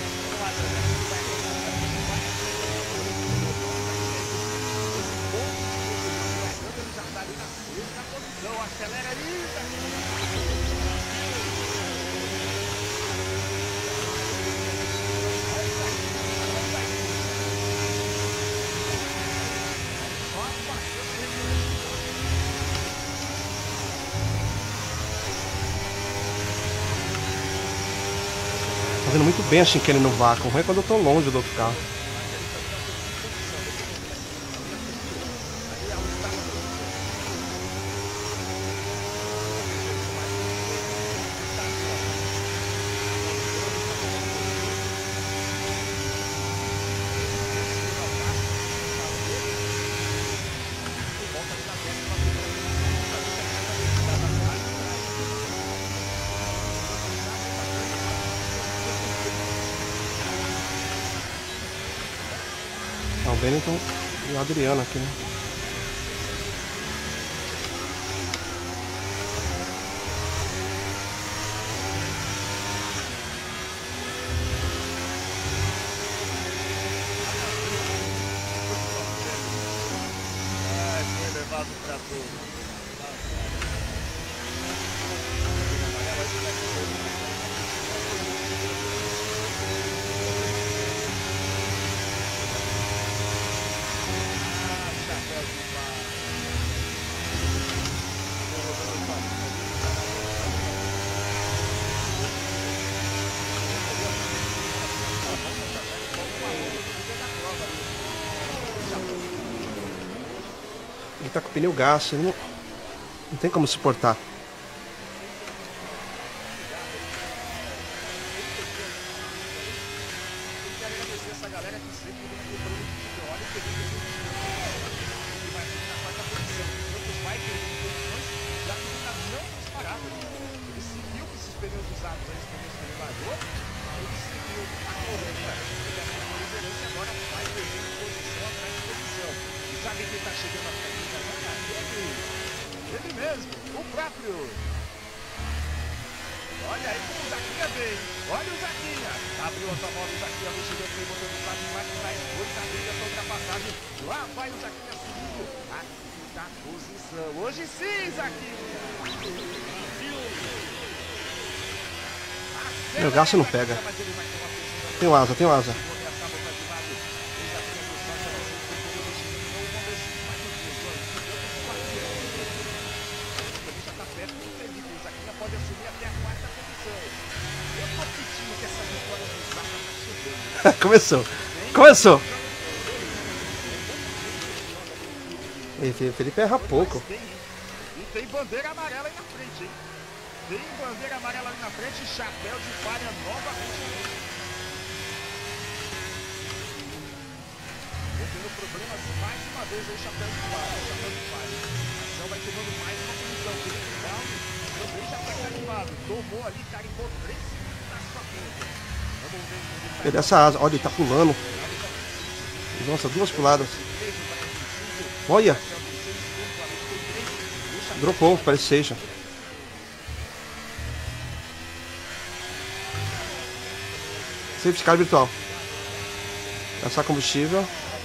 Speaker 1: Fazendo muito bem a chicane no vácuo. Ruim é quando eu tô longe do outro carro. O Benetton e o Adriano aqui, né?
Speaker 2: Ai, foi levado pra tudo.
Speaker 1: Ele tá com o pneu gasto, ele não, não tem como suportar.
Speaker 4: Sabe quem tá chegando à frente agora? Ele, ele mesmo, o próprio. Olha aí como o Zaquinha vem. Olha o Zaquinha. Abriu o automóvel, o Zaquinha vem chegando bem, botando o saco mais atrás. Hoje tá briga pra ultrapassagem. Lá vai o Zaquinha subindo. Aqui tá a posição. Hoje sim, Zaquinha.
Speaker 1: Meu gasto não pega. Tem o asa, tem o asa.
Speaker 4: Pode assumir até a quarta posição. Eu tô sentindo que essa vitória do Zaca tá chegando.
Speaker 1: Começou. Começou. E Felipe erra pouco.
Speaker 4: Tem, e tem bandeira amarela aí na frente, hein? Tem bandeira amarela ali na frente e chapéu de palha novamente. Vou tendo problemas mais uma vez aí, chapéu de palha. Chapéu de palha. A ação vai tomando mais uma posição. Felipe Brown também já tá carimbado. Tomou ali, carimbou três na sua frente. Vamos ver se ele
Speaker 1: Ele essa asa, olha, ele tá pulando. Nossa, duas puladas. Olha. Dropou, parece seja. Safety car virtual. Gastar combustível.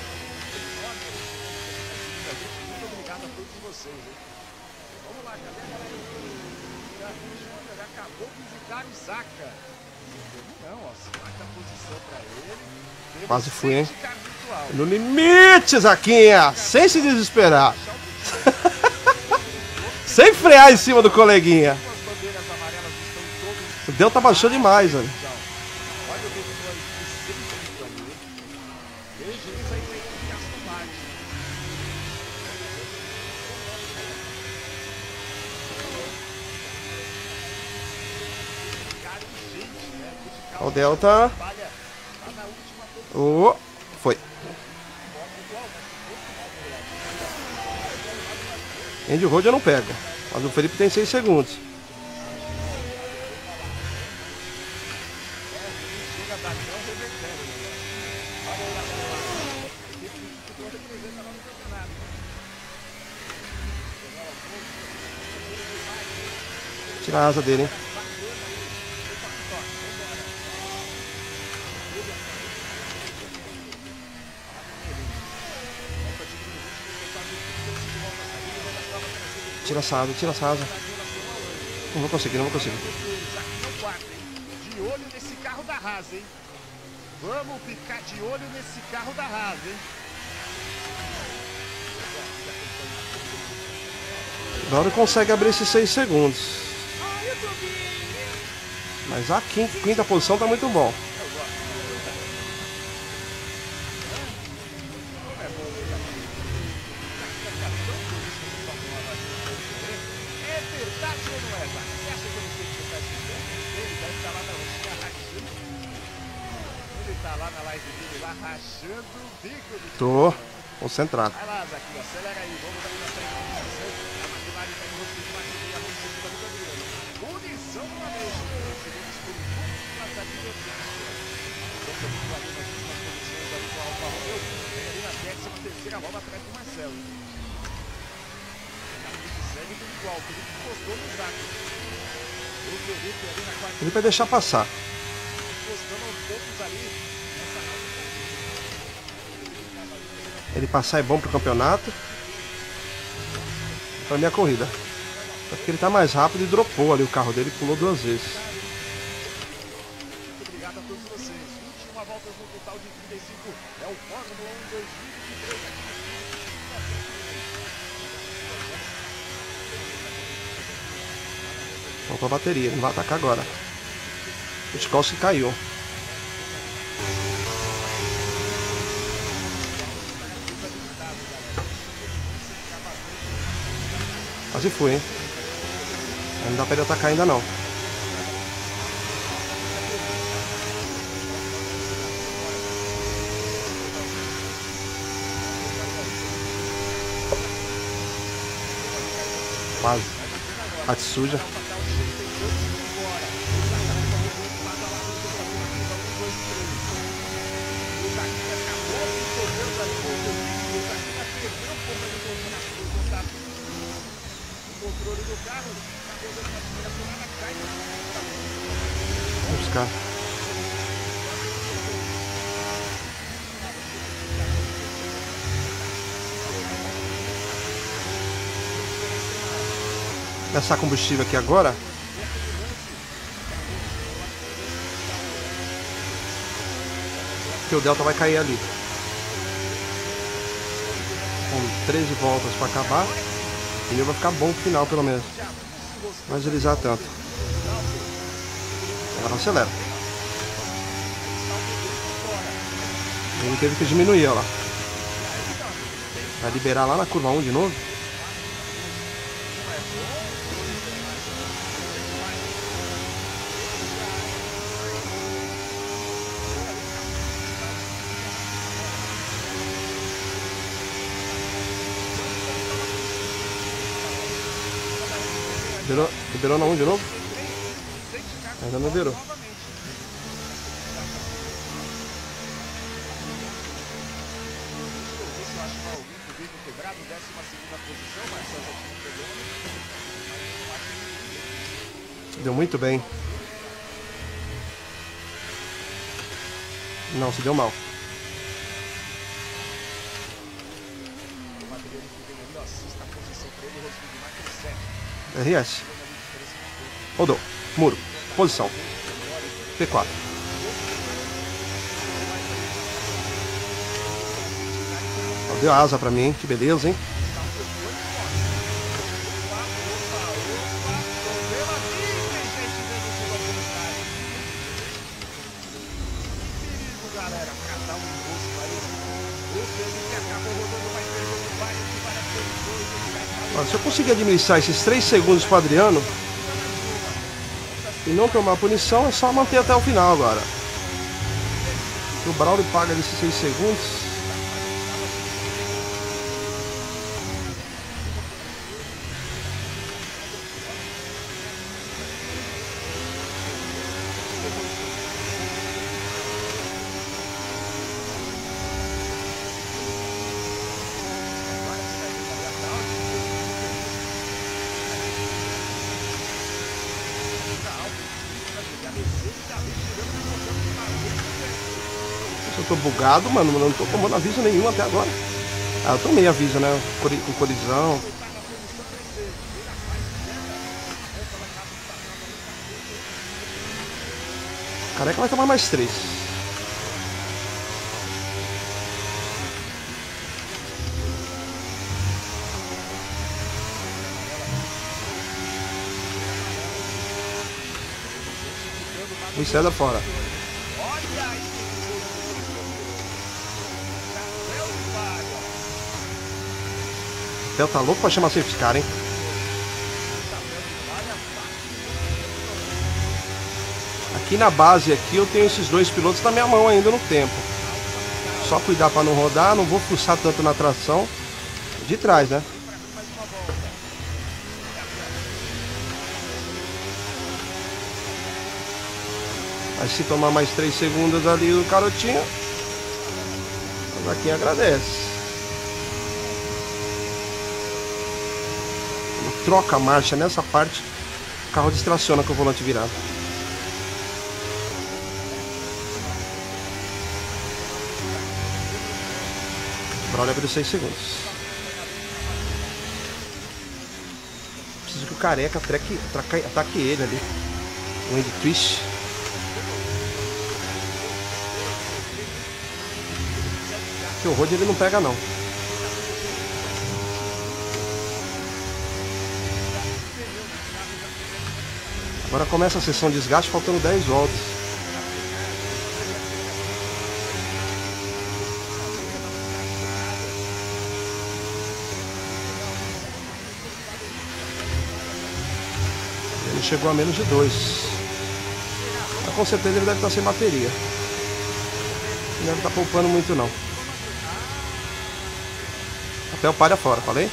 Speaker 4: Muito obrigado a todos vocês, hein? Vamos lá, cadê a galera? Júnior acabou de visitar o Zaca. Não, ó, quarta posição pra ele.
Speaker 1: Quase fui, hein?
Speaker 4: Safety car virtual.
Speaker 1: No limite, Zaquinha! Sem se desesperar. Sem frear em cima do coleguinha.
Speaker 4: As bandeiras amarelas estão todas.
Speaker 1: O Delta baixou demais, velho.
Speaker 4: Olha o veículo aí de centro ali. Veja isso aí, tem que Aston Martin. Cara de gente, né?
Speaker 1: O Delta. Oh, foi. Andy Road não pega, mas o Felipe tem seis segundos. Tira a asa dele, hein? Tira essa asa, tira essa asa. Não vou conseguir, não vou conseguir.
Speaker 4: De olho nesse carro da Haas, hein? Vamos ficar de olho nesse carro da Haas, hein?
Speaker 1: Agora consegue abrir esses seis segundos. Mas a quinta, quinta posição tá muito bom.
Speaker 4: É verdade ou não é, Zac? Você acha que eu não sei o que você tá escutando? Ele deve estar lá na roxinha rachando. Ele tá lá na live dele, lá rachando o bico do...
Speaker 1: Tô concentrado.
Speaker 4: Vai lá, Zac, acelera aí, vamos dar uma saída. A McLaren tá no rosto de Marquinhos e a Rússia segunda do Adriano. Punição uma vez, seguimos por um pouco nas advertências. Vamos habituar ali nas últimas posições ali com a Alfa Romeo. Vem ali na décima terceira volta atrás do Marcelo. Segue tudo igual, o Felipe postou no Zac. O Felipe ali na quarta.
Speaker 1: Ele vai deixar passar.
Speaker 4: Postando aos poucos ali nessa nova.
Speaker 1: Ele passar é bom pro campeonato. Pra minha corrida. Só que ele tá mais rápido e dropou ali o carro dele, pulou duas vezes.
Speaker 4: Muito obrigado a todos vocês. vinte e uma voltas no total de trinta e cinco. É o Fórmula um dois mil e vinte e três aqui.
Speaker 1: Faltou a bateria, ele não vai atacar agora. O Tchaikovsky caiu. Quase foi, hein? Não dá pra ele atacar ainda não. Quase. Parte suja. Vamos buscar. Gastar combustível aqui agora. Porque o Delta vai cair ali. Com treze voltas para acabar. O pneu vai ficar bom no final, pelo menos. Não vai deslizar tanto. Agora acelera. Ele teve que diminuir, ó lá. Vai liberar lá na curva um de novo. Liberou, liberou na um de novo? Ainda não liberou. Deu muito bem. Não, se deu mal. R S. Rodou. Muro. Posição. P quatro. Deu asa pra mim. Que beleza, hein? Olha, se eu conseguir administrar esses três segundos para o Adriano, e não tomar punição, é só manter até o final agora. O Braulio paga desses seis segundos. Eu tô bugado, mano, não tô tomando aviso nenhum até agora. Ah, eu tomei aviso, né? Com colisão. Careca vai tomar mais três. O César fora. Rafael tá louco pra chamar safety car, hein? Aqui na base aqui eu tenho esses dois pilotos na minha mão ainda no tempo. Só cuidar pra não rodar, não vou fuçar tanto na tração. De trás, né? Mas se tomar mais três segundos ali o carotinho, o Zaquinho agradece. Troca a marcha nessa parte, o carro distraciona com o volante virado. O Braulio abriu seis segundos. Preciso que o Careca treque, traque, ataque ele ali. O Andy Twist. O Road ele não pega não. Agora começa a sessão de desgaste faltando dez voltas. Ele chegou a menos de dois. Mas com certeza ele deve estar sem bateria. Não deve estar poupando muito não. Até o palha fora, falei?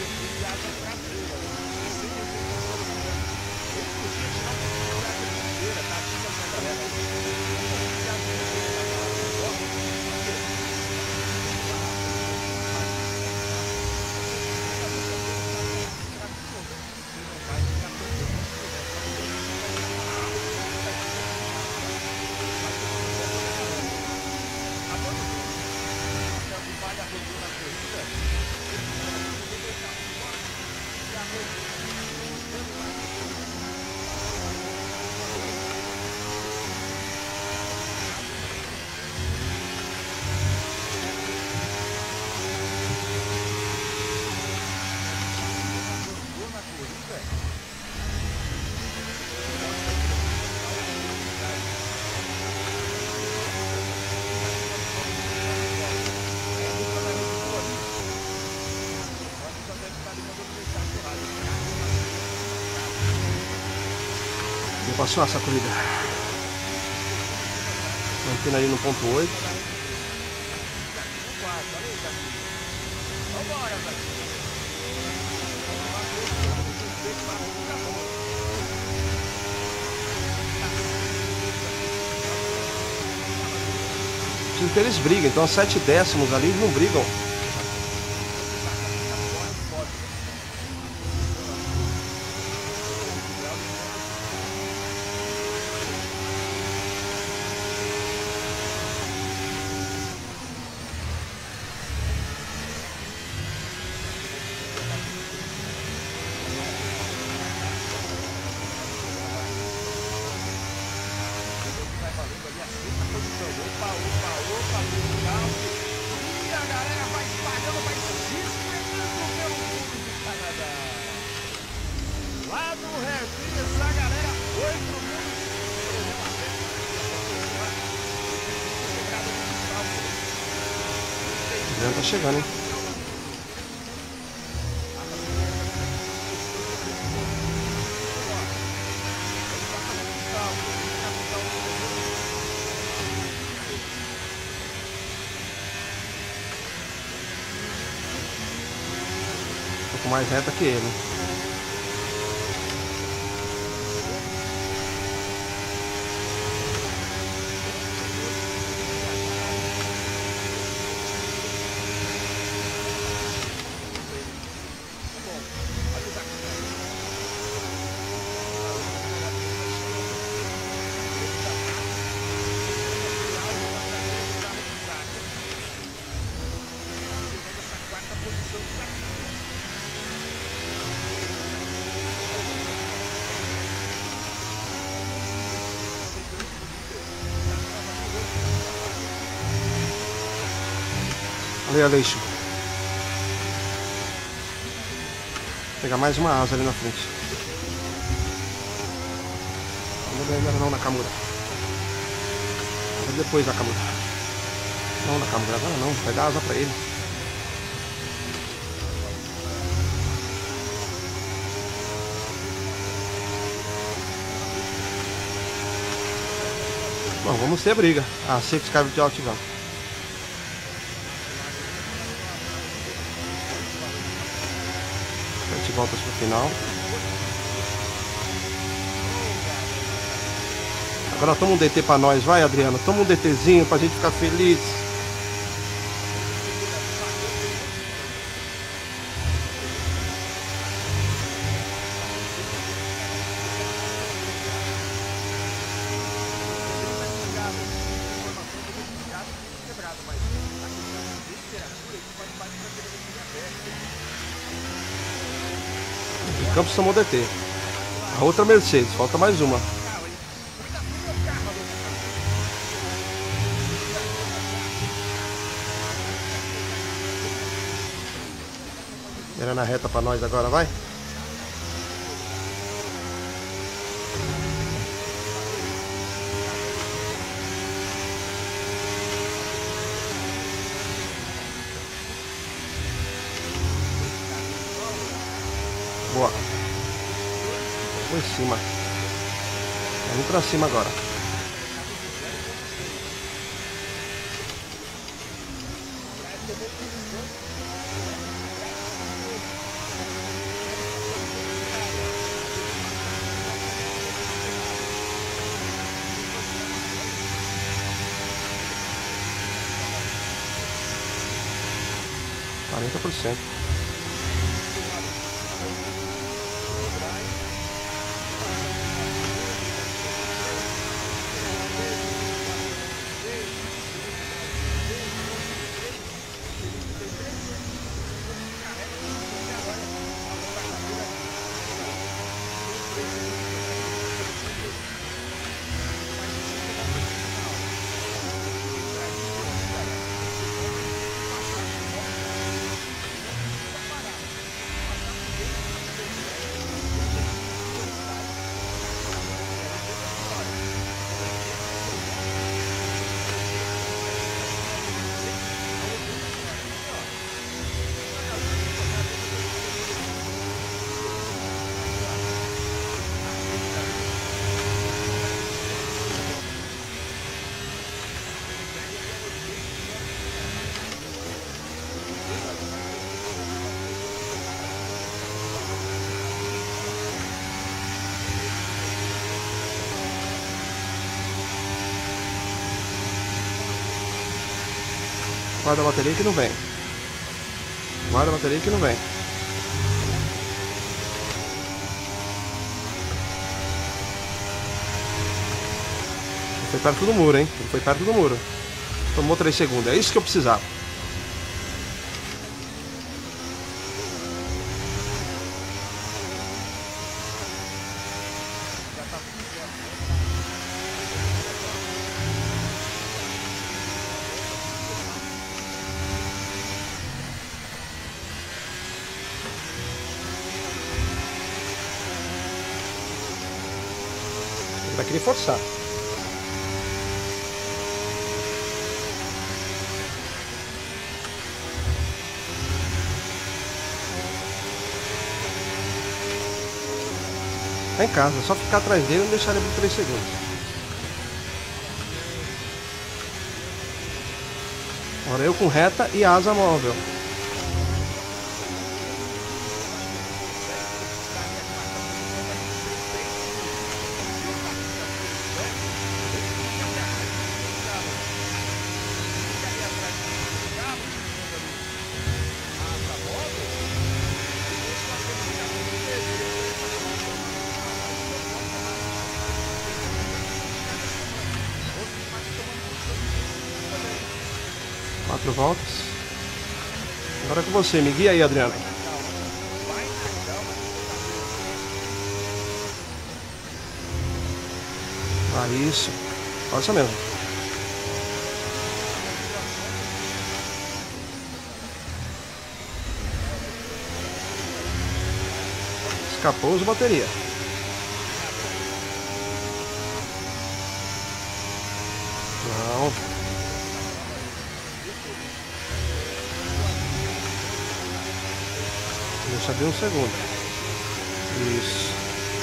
Speaker 1: Passou essa corrida. Mantendo aí no ponto oito. Preciso que eles brigam, então sete décimos ali eles não brigam. Tá chegando, hein? mais reta que ele. Ali, Aleixo. Pegar mais uma asa ali na frente. Ainda não, Nakamura. Depois, Nakamura. Não, Nakamura, agora não. Vai dar asa pra ele. Bom, vamos ter a briga. Ah, safety car virtual ativado. Sete voltas pro final. Agora toma um D T pra nós, vai, Adriano. Toma um DTzinho pra gente ficar feliz. Campos tomou D T. A outra Mercedes, falta mais uma. Era na reta pra nós agora, vai. Boa. Vou em cima. Vamos pra cima agora. quarenta por cento. Guarda a bateria que não vem. Guarda a bateria que não vem. Foi perto do muro, hein? Ele foi perto do muro. Tomou três segundos. É isso que eu precisava. Vai querer forçar. Tá em casa, é só ficar atrás dele e não deixar ele por três segundos. Agora eu com reta e asa móvel. Quatro voltas. Agora é com você, me guia aí, Adriano. Ah, isso. Força mesmo. Escapou os bateria. Não. Deixa abrir um segundo. Isso.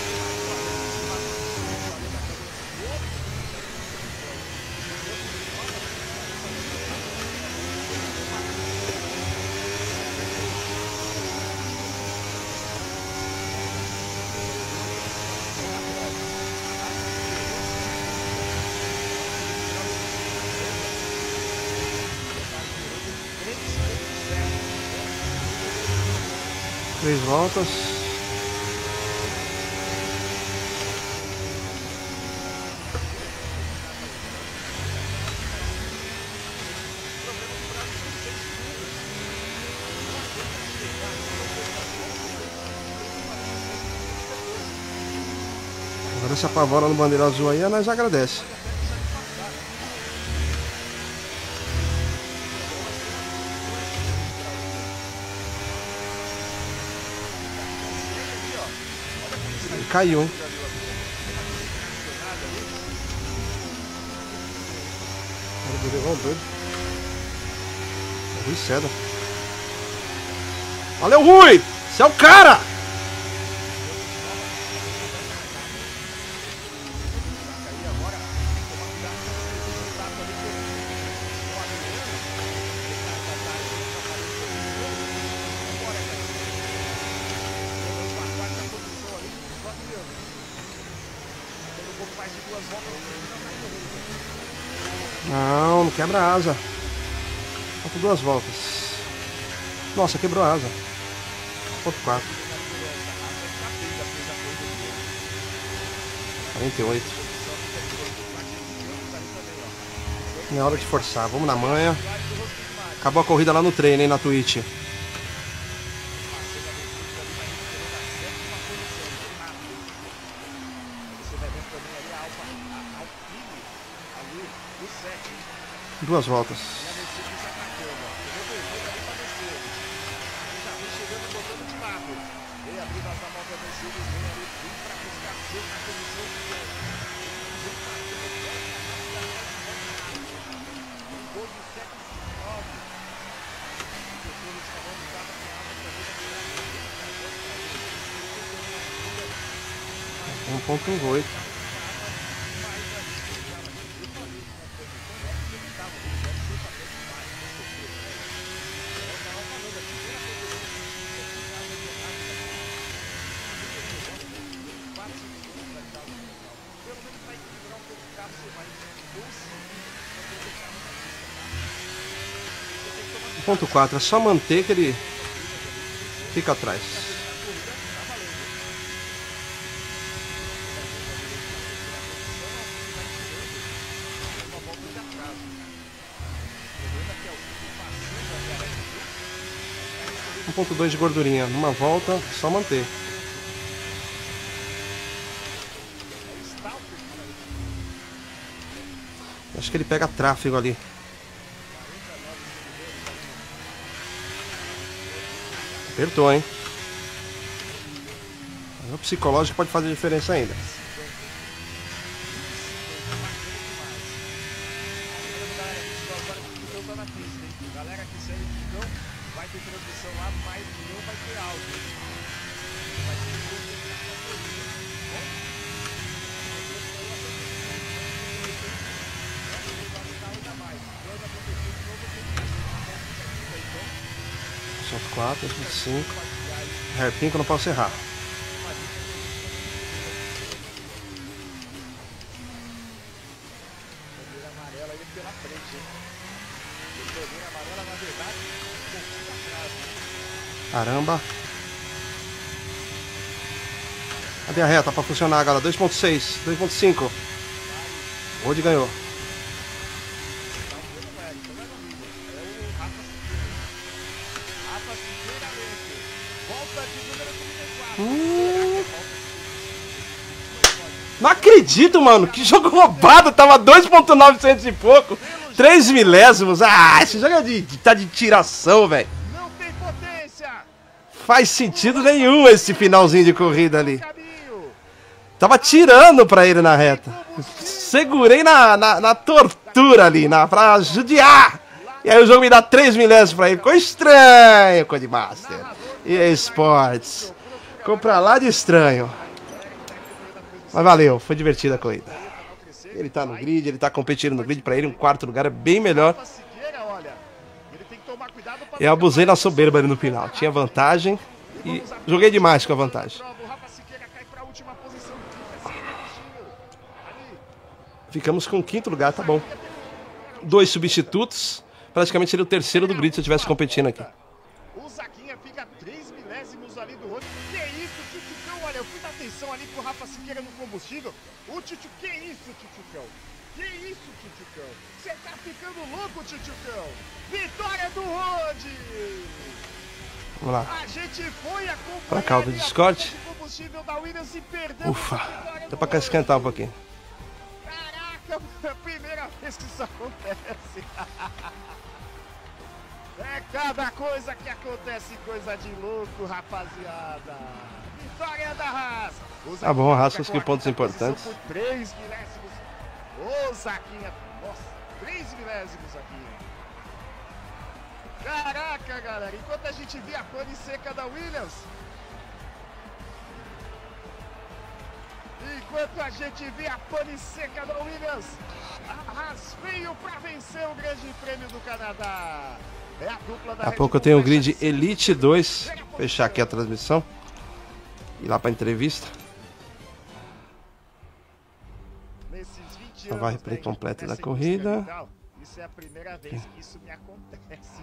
Speaker 1: Três voltas. Agora se apavora no bandeira azul aí, nós agradece. Caiu, hein? Rui Seda. Valeu, Rui! Você é o cara! Não, não quebra a asa. Falta duas voltas. Nossa, quebrou a asa. Ponto quatro. quarenta e oito. Não é hora de forçar. Vamos na manha. Acabou a corrida lá no treino, hein, na Twitch. Duas voltas. um ponto oito. um ponto quatro, é só manter que ele fica atrás. um ponto dois de gordurinha, numa volta, só manter. Acho que ele pega tráfego ali. Apertou, hein? O psicológico pode fazer diferença ainda.
Speaker 4: Galera que segue então vai ter transmissão lá, mas não vai ter áudio. Vai
Speaker 1: ter quatro, vinte e cinco. Hairpin que eu não posso errar.
Speaker 4: amarela aí pela frente, hein? Bandeira amarela, na verdade, um pouquinho atrás, né?
Speaker 1: Caramba. Cadê a reta pra funcionar, galera? dois ponto seis, dois ponto cinco. Rode ganhou.
Speaker 4: Tá vendo, velho? Tá vendo, amigo? É o
Speaker 1: Hum. Não acredito, mano. Que jogo roubado. Tava dois ponto novecentos e pouco. três milésimos. Ah, esse jogo é de, de, tá de tiração, velho.
Speaker 4: Não tem potência.
Speaker 1: Faz sentido nenhum esse finalzinho de corrida ali. Tava tirando pra ele na reta. Segurei na, na, na tortura ali, na, pra judiar. E aí o jogo me dá três milésimos pra ele. Ficou estranho, Codemaster. E E A Sports. Ficou pra lá de estranho. Mas valeu, foi divertida a corrida. Ele tá no grid, ele tá competindo no grid. Pra ele um quarto lugar é bem melhor. Eu abusei na soberba ali no final. Tinha vantagem e joguei demais com a vantagem. Ficamos com o quinto lugar, tá bom. Dois substitutos. Praticamente seria o terceiro do grid se eu estivesse competindo aqui.
Speaker 4: O Zaquinha fica três milésimos ali do rodo. Que isso, Tchutchucão? Olha, eu fui dar atenção ali pro Rafa Siqueira no combustível. O Tchutchu, que isso, Tchutchucão? Que isso, Tchutchucão? Você tá ficando louco, Tchutchucão? Vitória do Rode!
Speaker 1: Vamos lá.
Speaker 4: A gente foi acompanhar
Speaker 1: Pra cá o do Discord.
Speaker 4: combustível da Williams e perdeu.
Speaker 1: Ufa, dá pra esquentar um pouquinho.
Speaker 4: Caraca, é a primeira vez que isso acontece. É cada coisa que acontece, coisa de louco, rapaziada. Vitória da Haas.
Speaker 1: Tá bom, a Haas conseguiu pontos importantes.
Speaker 4: Por três milésimos. Ô, Zaquinha. Nossa, três milésimos aqui. Caraca, galera. Enquanto a gente via a pane seca da Williams. Enquanto a gente via a pane seca da Williams. A Haas veio pra vencer o Grande Prêmio do Canadá. É a dupla da
Speaker 1: Daqui a pouco eu tenho o grid Elite dois. Fechar aqui a transmissão. Ir lá pra entrevista. Só vai replay completo da corrida.
Speaker 4: Isso é a primeira vez que isso me acontece.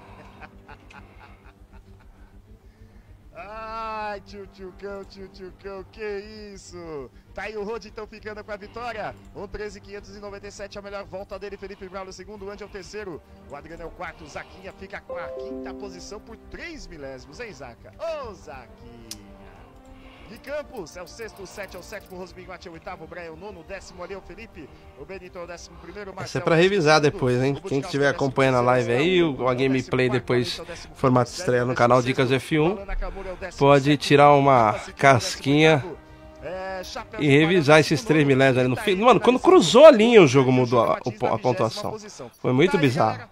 Speaker 4: Ai, tchutchucão, tchutchucão, que isso? Tá aí o Rode então ficando com a vitória. um treze quinhentos e noventa e sete, a melhor volta dele. Felipe Brown no segundo, o Andy é o terceiro. O Adriano é o quarto, o Zaquinha fica com a quinta posição por três milésimos, hein, Zaca? Ô, Zaquinha. De Campos é o sexto, o sete é o sétimo, o Rosbinguate é o oitavo, o Brian é o nono, o décimo ali é o Felipe, o Benito é o décimo primeiro, o
Speaker 1: Essa é pra revisar depois, hein? Quem estiver acompanhando a live aí, a gameplay depois, formato estreia no canal Dicas F um, pode tirar uma casquinha e revisar esses três milésimos ali no fim. Mano, quando cruzou a linha o jogo mudou a, a pontuação. Foi muito bizarro.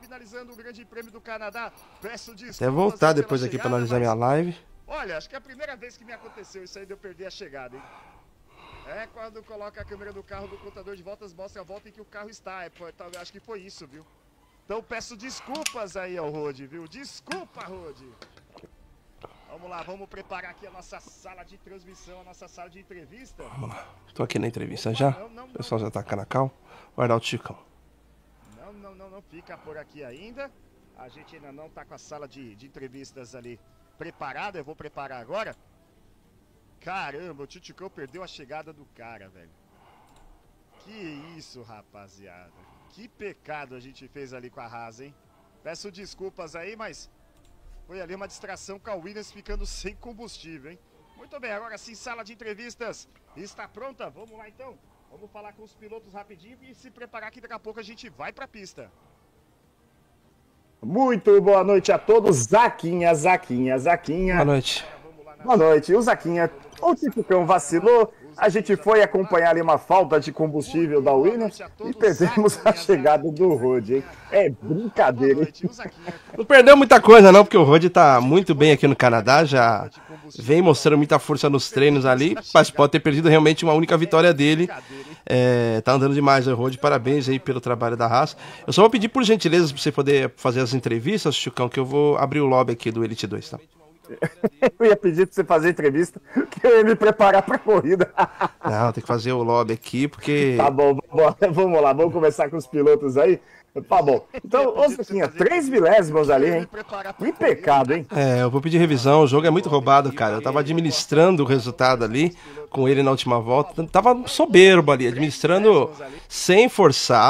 Speaker 1: Até voltar depois aqui pra analisar minha live.
Speaker 4: Olha, acho que é a primeira vez que me aconteceu isso aí de eu perder a chegada, hein? É quando coloca a câmera do carro do contador de voltas, mostra a volta em que o carro está. É, pô, acho que foi isso, viu? Então peço desculpas aí ao Rode, viu? Desculpa, Rode! Vamos lá, vamos preparar aqui a nossa sala de transmissão, a nossa sala de entrevista.
Speaker 1: Vamos lá, tô aqui na entrevista já. Não, não, o pessoal já tá canacal. Guardar o Chicão.
Speaker 4: Não, não, não, não fica por aqui ainda. A gente ainda não tá com a sala de, de entrevistas ali preparada, eu vou preparar agora. Caramba, o Tchutchucão perdeu a chegada do cara, velho. Que isso, rapaziada. Que pecado a gente fez ali com a Haas, hein? Peço desculpas aí, mas foi ali uma distração com a Williams ficando sem combustível, hein? Muito bem, agora sim, sala de entrevistas está pronta. Vamos lá então. Vamos falar com os pilotos rapidinho e se preparar que daqui a pouco a gente vai pra pista. Muito boa noite a todos, Zaquinha, Zaquinha, Zaquinha.
Speaker 1: Boa noite.
Speaker 4: Boa noite, o Zaquinha, o Tchutchucão vacilou, a gente foi acompanhar ali uma falta de combustível da Williams e perdemos a chegada do Rode, hein? É brincadeira, hein?
Speaker 1: Não perdeu muita coisa não, porque o Rode tá muito bem aqui no Canadá, já vem mostrando muita força nos treinos ali, mas pode ter perdido realmente uma única vitória dele. É, tá andando demais o Rode, parabéns aí pelo trabalho da Haas. Eu só vou pedir por gentileza pra você poder fazer as entrevistas, Chucão, que eu vou abrir o lobby aqui do Elite dois, tá?
Speaker 4: Eu ia pedir pra você fazer entrevista, que eu ia me preparar pra corrida.
Speaker 1: Não, tem que fazer o lobby aqui, porque...
Speaker 4: Tá bom, vamos lá, vamos começar com os pilotos aí. Tá bom. Então, ô Zaquinha, três milésimos ali, hein? Que pecado, hein?
Speaker 1: É, eu vou pedir revisão, o jogo é muito roubado, cara. Eu tava administrando o resultado ali, com ele na última volta. Tava soberbo ali, administrando sem forçar,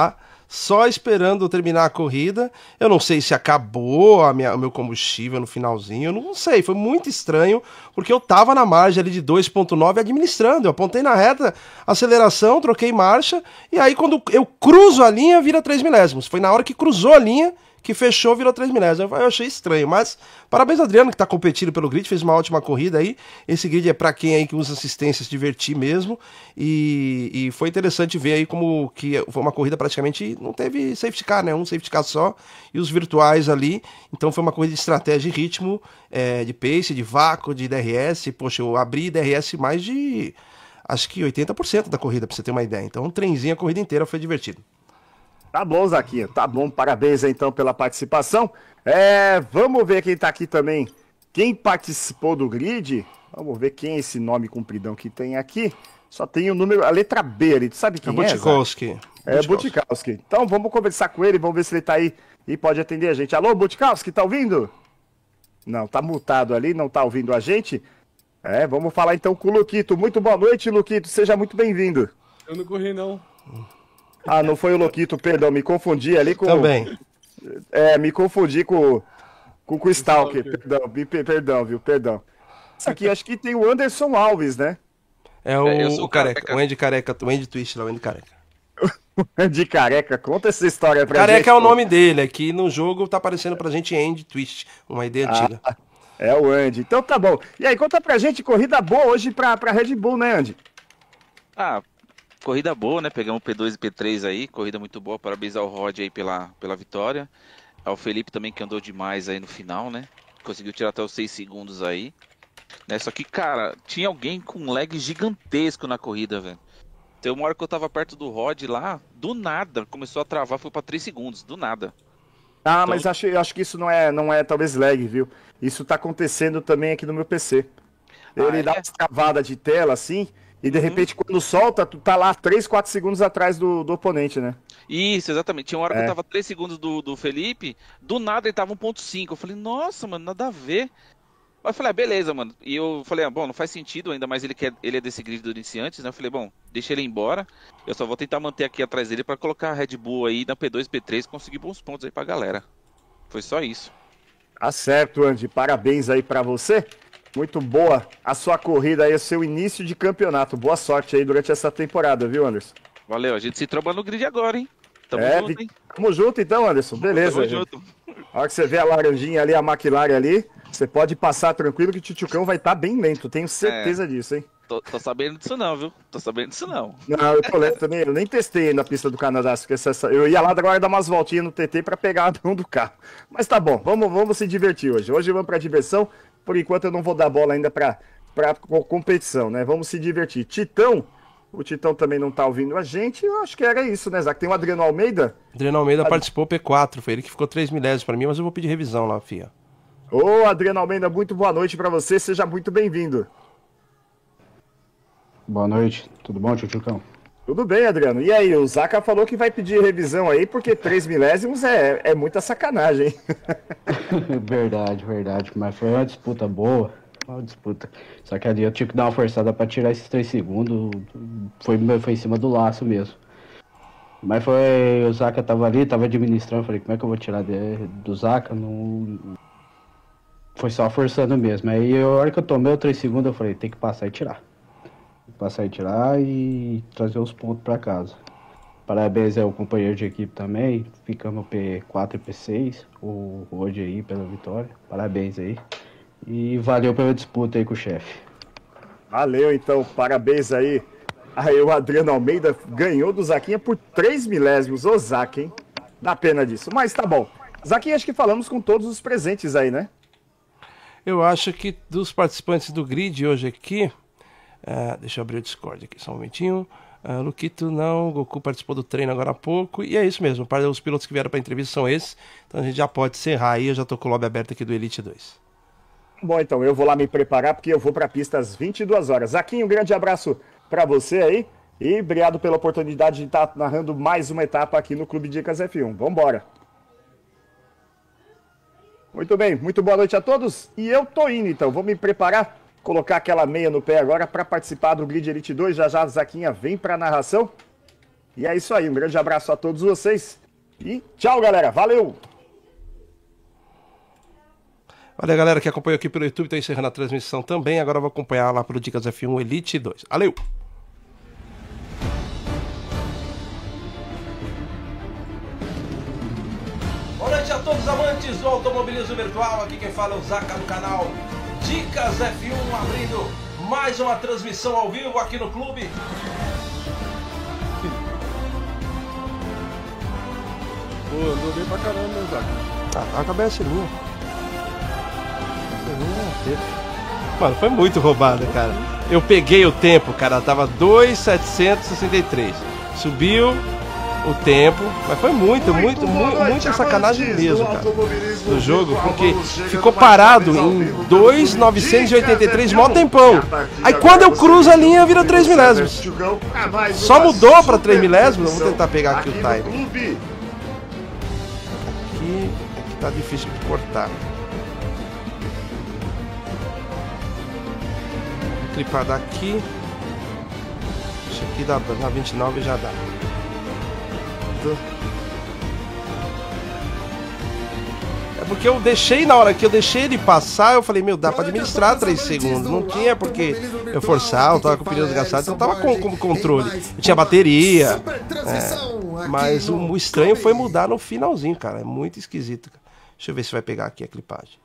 Speaker 1: só esperando terminar a corrida. Eu não sei se acabou a minha, o meu combustível no finalzinho, eu não sei, foi muito estranho, porque eu tava na margem ali de dois ponto nove administrando, eu apontei na reta, aceleração, troquei marcha, e aí quando eu cruzo a linha, vira três milésimos. Foi na hora que cruzou a linha, que fechou, virou três milésimos. Eu achei estranho, mas parabéns ao Adriano, que tá competindo pelo grid, fez uma ótima corrida aí. Esse grid é pra quem aí que usa assistência se divertir mesmo, e, e foi interessante ver aí como que foi uma corrida praticamente, não teve safety car, né, um safety car só, e os virtuais ali, então foi uma corrida de estratégia e ritmo, é, de pace, de vácuo, de D R S, poxa, eu abri D R S mais de, acho que oitenta por cento da corrida, pra você ter uma ideia, então um trenzinho a corrida inteira, foi divertido.
Speaker 2: Tá bom, Zaquinha, tá bom, parabéns então pela participação. É, vamos ver quem tá aqui também, quem participou do grid, vamos ver quem é esse nome compridão que tem aqui, só tem o número, a letra B ali, tu sabe quem é?
Speaker 1: É Butikowski.
Speaker 2: É Butikowski, então vamos conversar com ele, vamos ver se ele tá aí e pode atender a gente. Alô, Butikowski, tá ouvindo? Não, tá mutado ali, não tá ouvindo a gente? É, vamos falar então com o Luquito, muito boa noite, Luquito, seja muito bem-vindo.
Speaker 5: Eu não corri não.
Speaker 2: Ah, não foi o Loquito, perdão, me confundi ali com...
Speaker 1: Também.
Speaker 2: É, me confundi com, com, com o Stalker, perdão, me, perdão, viu, perdão. Isso aqui, acho que tem o Anderson Alves, né?
Speaker 1: É o,
Speaker 5: É, eu sou
Speaker 1: o careca,
Speaker 5: careca.
Speaker 1: o Andy Careca, o Andy Twist lá, o Andy Careca.
Speaker 2: De careca, conta essa história pra
Speaker 1: Careca
Speaker 2: gente.
Speaker 1: é o nome dele, aqui no jogo tá aparecendo pra gente Andy Twist, uma ideia antiga.
Speaker 2: Ah, é o Andy, então tá bom. E aí, conta pra gente, corrida boa hoje pra, pra Red Bull, né, Andy?
Speaker 6: Ah, corrida boa, né? Pegamos P dois e P três aí, corrida muito boa, parabéns ao Rod aí pela, pela vitória. Ao Felipe também que andou demais aí no final, né? Conseguiu tirar até os seis segundos aí. Né? Só que, cara, tinha alguém com um lag gigantesco na corrida, velho. Tem uma hora que eu tava perto do Rod lá, do nada, começou a travar, foi pra três segundos, do nada.
Speaker 2: Ah,
Speaker 6: Então-
Speaker 2: mas acho, acho que isso não é, não é talvez lag, viu? Isso tá acontecendo também aqui no meu P C. Ele
Speaker 6: Ah,
Speaker 2: dá
Speaker 6: é?
Speaker 2: uma travada de tela assim, e de
Speaker 6: Uhum.
Speaker 2: repente quando solta, tu tá lá três, quatro segundos atrás do, do oponente, né?
Speaker 6: Isso, exatamente. Tinha uma hora que
Speaker 2: É.
Speaker 6: eu tava três segundos do, do Felipe, do nada ele tava um ponto cinco. Eu falei, nossa, mano, nada a ver. Aí eu falei, ah, beleza, mano. E eu falei, ah, bom, não faz sentido, ainda mais ele, quer, ele é desse grid do iniciantes, né? Eu falei, bom, deixa ele embora. Eu só vou tentar manter aqui atrás dele pra colocar a Red Bull aí na P dois, P três, conseguir bons pontos aí pra galera. Foi só isso.
Speaker 2: Tá certo, Andy. Parabéns aí pra você. Muito boa a sua corrida aí, o seu início de campeonato. Boa sorte aí durante essa temporada, viu, Anderson?
Speaker 6: Valeu, a gente se tromba no grid agora, hein? Tamo
Speaker 2: É,
Speaker 6: junto, hein?
Speaker 2: Tamo junto então, Anderson. Beleza.
Speaker 6: Tamo
Speaker 2: gente.
Speaker 6: junto.
Speaker 2: A hora que você vê a laranjinha ali, a McLaren ali, você pode passar tranquilo que o Tchutchucão vai estar bem lento. Tenho certeza disso, hein?
Speaker 6: Tô, tô sabendo disso não, viu? Tô sabendo disso não.
Speaker 2: Não, eu tô lento também. Eu nem testei na pista do Canadá. Porque essa, eu ia lá agora dar umas voltinhas no T T pra pegar a mão do carro. Mas tá bom, vamos, vamos se divertir hoje. Hoje vamos pra diversão. Por enquanto eu não vou dar bola ainda pra, pra competição, né? Vamos se divertir. Titão, o Titão também não tá ouvindo a gente. Eu acho que era isso, né, Zac? Tem o Adriano Almeida.
Speaker 1: Adriano Almeida participou P quatro, foi ele que ficou três milésimos pra mim, mas eu vou pedir revisão lá, fia.
Speaker 2: Ô, Adriano Almeida, muito boa noite pra você. Seja muito bem-vindo.
Speaker 7: Boa noite, tudo bom, Tchutchucão?
Speaker 2: Tudo bem, Adriano. E aí, o Zaca falou que vai pedir revisão aí, porque três milésimos é, é muita sacanagem, hein?
Speaker 7: Verdade, verdade, mas foi uma disputa boa, uma disputa. Só que ali eu tive que dar uma forçada pra tirar esses três segundos, foi, foi em cima do laço mesmo. Mas foi, o Zaca tava ali, tava administrando, falei, como é que eu vou tirar de, do Zaca? Não... Foi só forçando mesmo. Aí a hora que eu tomei o três segundos, eu falei, tem que passar e tirar. Passar e tirar e trazer os pontos para casa. Parabéns ao companheiro de equipe também. Ficamos P quatro e P seis. O hoje aí pela vitória. Parabéns aí. E valeu pela disputa aí com o chefe.
Speaker 2: Valeu, então. Parabéns aí. Aí o Adriano Almeida ganhou do Zaquinha por três milésimos. Ô, Zaca, hein? Dá pena disso. Mas tá bom. Zaquinha, acho que falamos com todos os presentes aí, né?
Speaker 1: Eu acho que dos participantes do grid hoje aqui... Uh, deixa eu abrir o Discord aqui, só um momentinho. Uh, Luquito não, Goku participou do treino agora há pouco. E é isso mesmo, os pilotos que vieram para a entrevista são esses. Então a gente já pode encerrar aí, eu já tô com o lobby aberto aqui do Elite dois.
Speaker 2: Bom, então eu vou lá me preparar porque eu vou para a pista às vinte e duas horas. Zaquinho, um grande abraço para você aí. E obrigado pela oportunidade de estar narrando mais uma etapa aqui no Clube Dicas F um. Vambora! Muito bem, muito boa noite a todos. E eu tô indo então, vou me preparar. Colocar aquela meia no pé agora para participar do Grid Elite dois. Já já a Zaquinha vem para a narração. E é isso aí, um grande abraço a todos vocês. E tchau, galera. Valeu!
Speaker 1: Valeu, galera, que acompanhou aqui pelo YouTube. Estou encerrando a transmissão também. Agora eu vou acompanhar lá pelo Dicas F um Elite dois. Valeu! Boa noite a todos os amantes do automobilismo virtual. Aqui quem fala é o Zaca do canal Dicas F um, abrindo mais uma transmissão ao vivo aqui no clube.
Speaker 5: Pô, andou bem pra caramba, né, Zaca?
Speaker 1: Ah, tá com a B S linha. Mano, foi muito roubada, cara. Eu peguei o tempo, cara, tava dois mil setecentos e sessenta e três. Subiu o tempo, mas foi muito, muito, muito, muita sacanagem mesmo, cara, do jogo, porque ficou parado em dois mil novecentos e oitenta e três, mó tempão. Aí quando eu cruzo a linha, vira três milésimos. Só mudou pra três milésimos. Eu vou tentar pegar aqui o time. Aqui, aqui tá difícil de cortar. Vou clipar daqui. Isso aqui dá, na vinte e nove já dá. É porque eu deixei, na hora que eu deixei ele passar, eu falei, meu, dá pra administrar três segundos. Não tinha porque eu forçar, eu tava com o pneu desgastado, então eu tava com, com controle. Eu tinha bateria. É, mas o, o estranho foi mudar no finalzinho, cara. É muito esquisito. Deixa eu ver se vai pegar aqui a clipagem.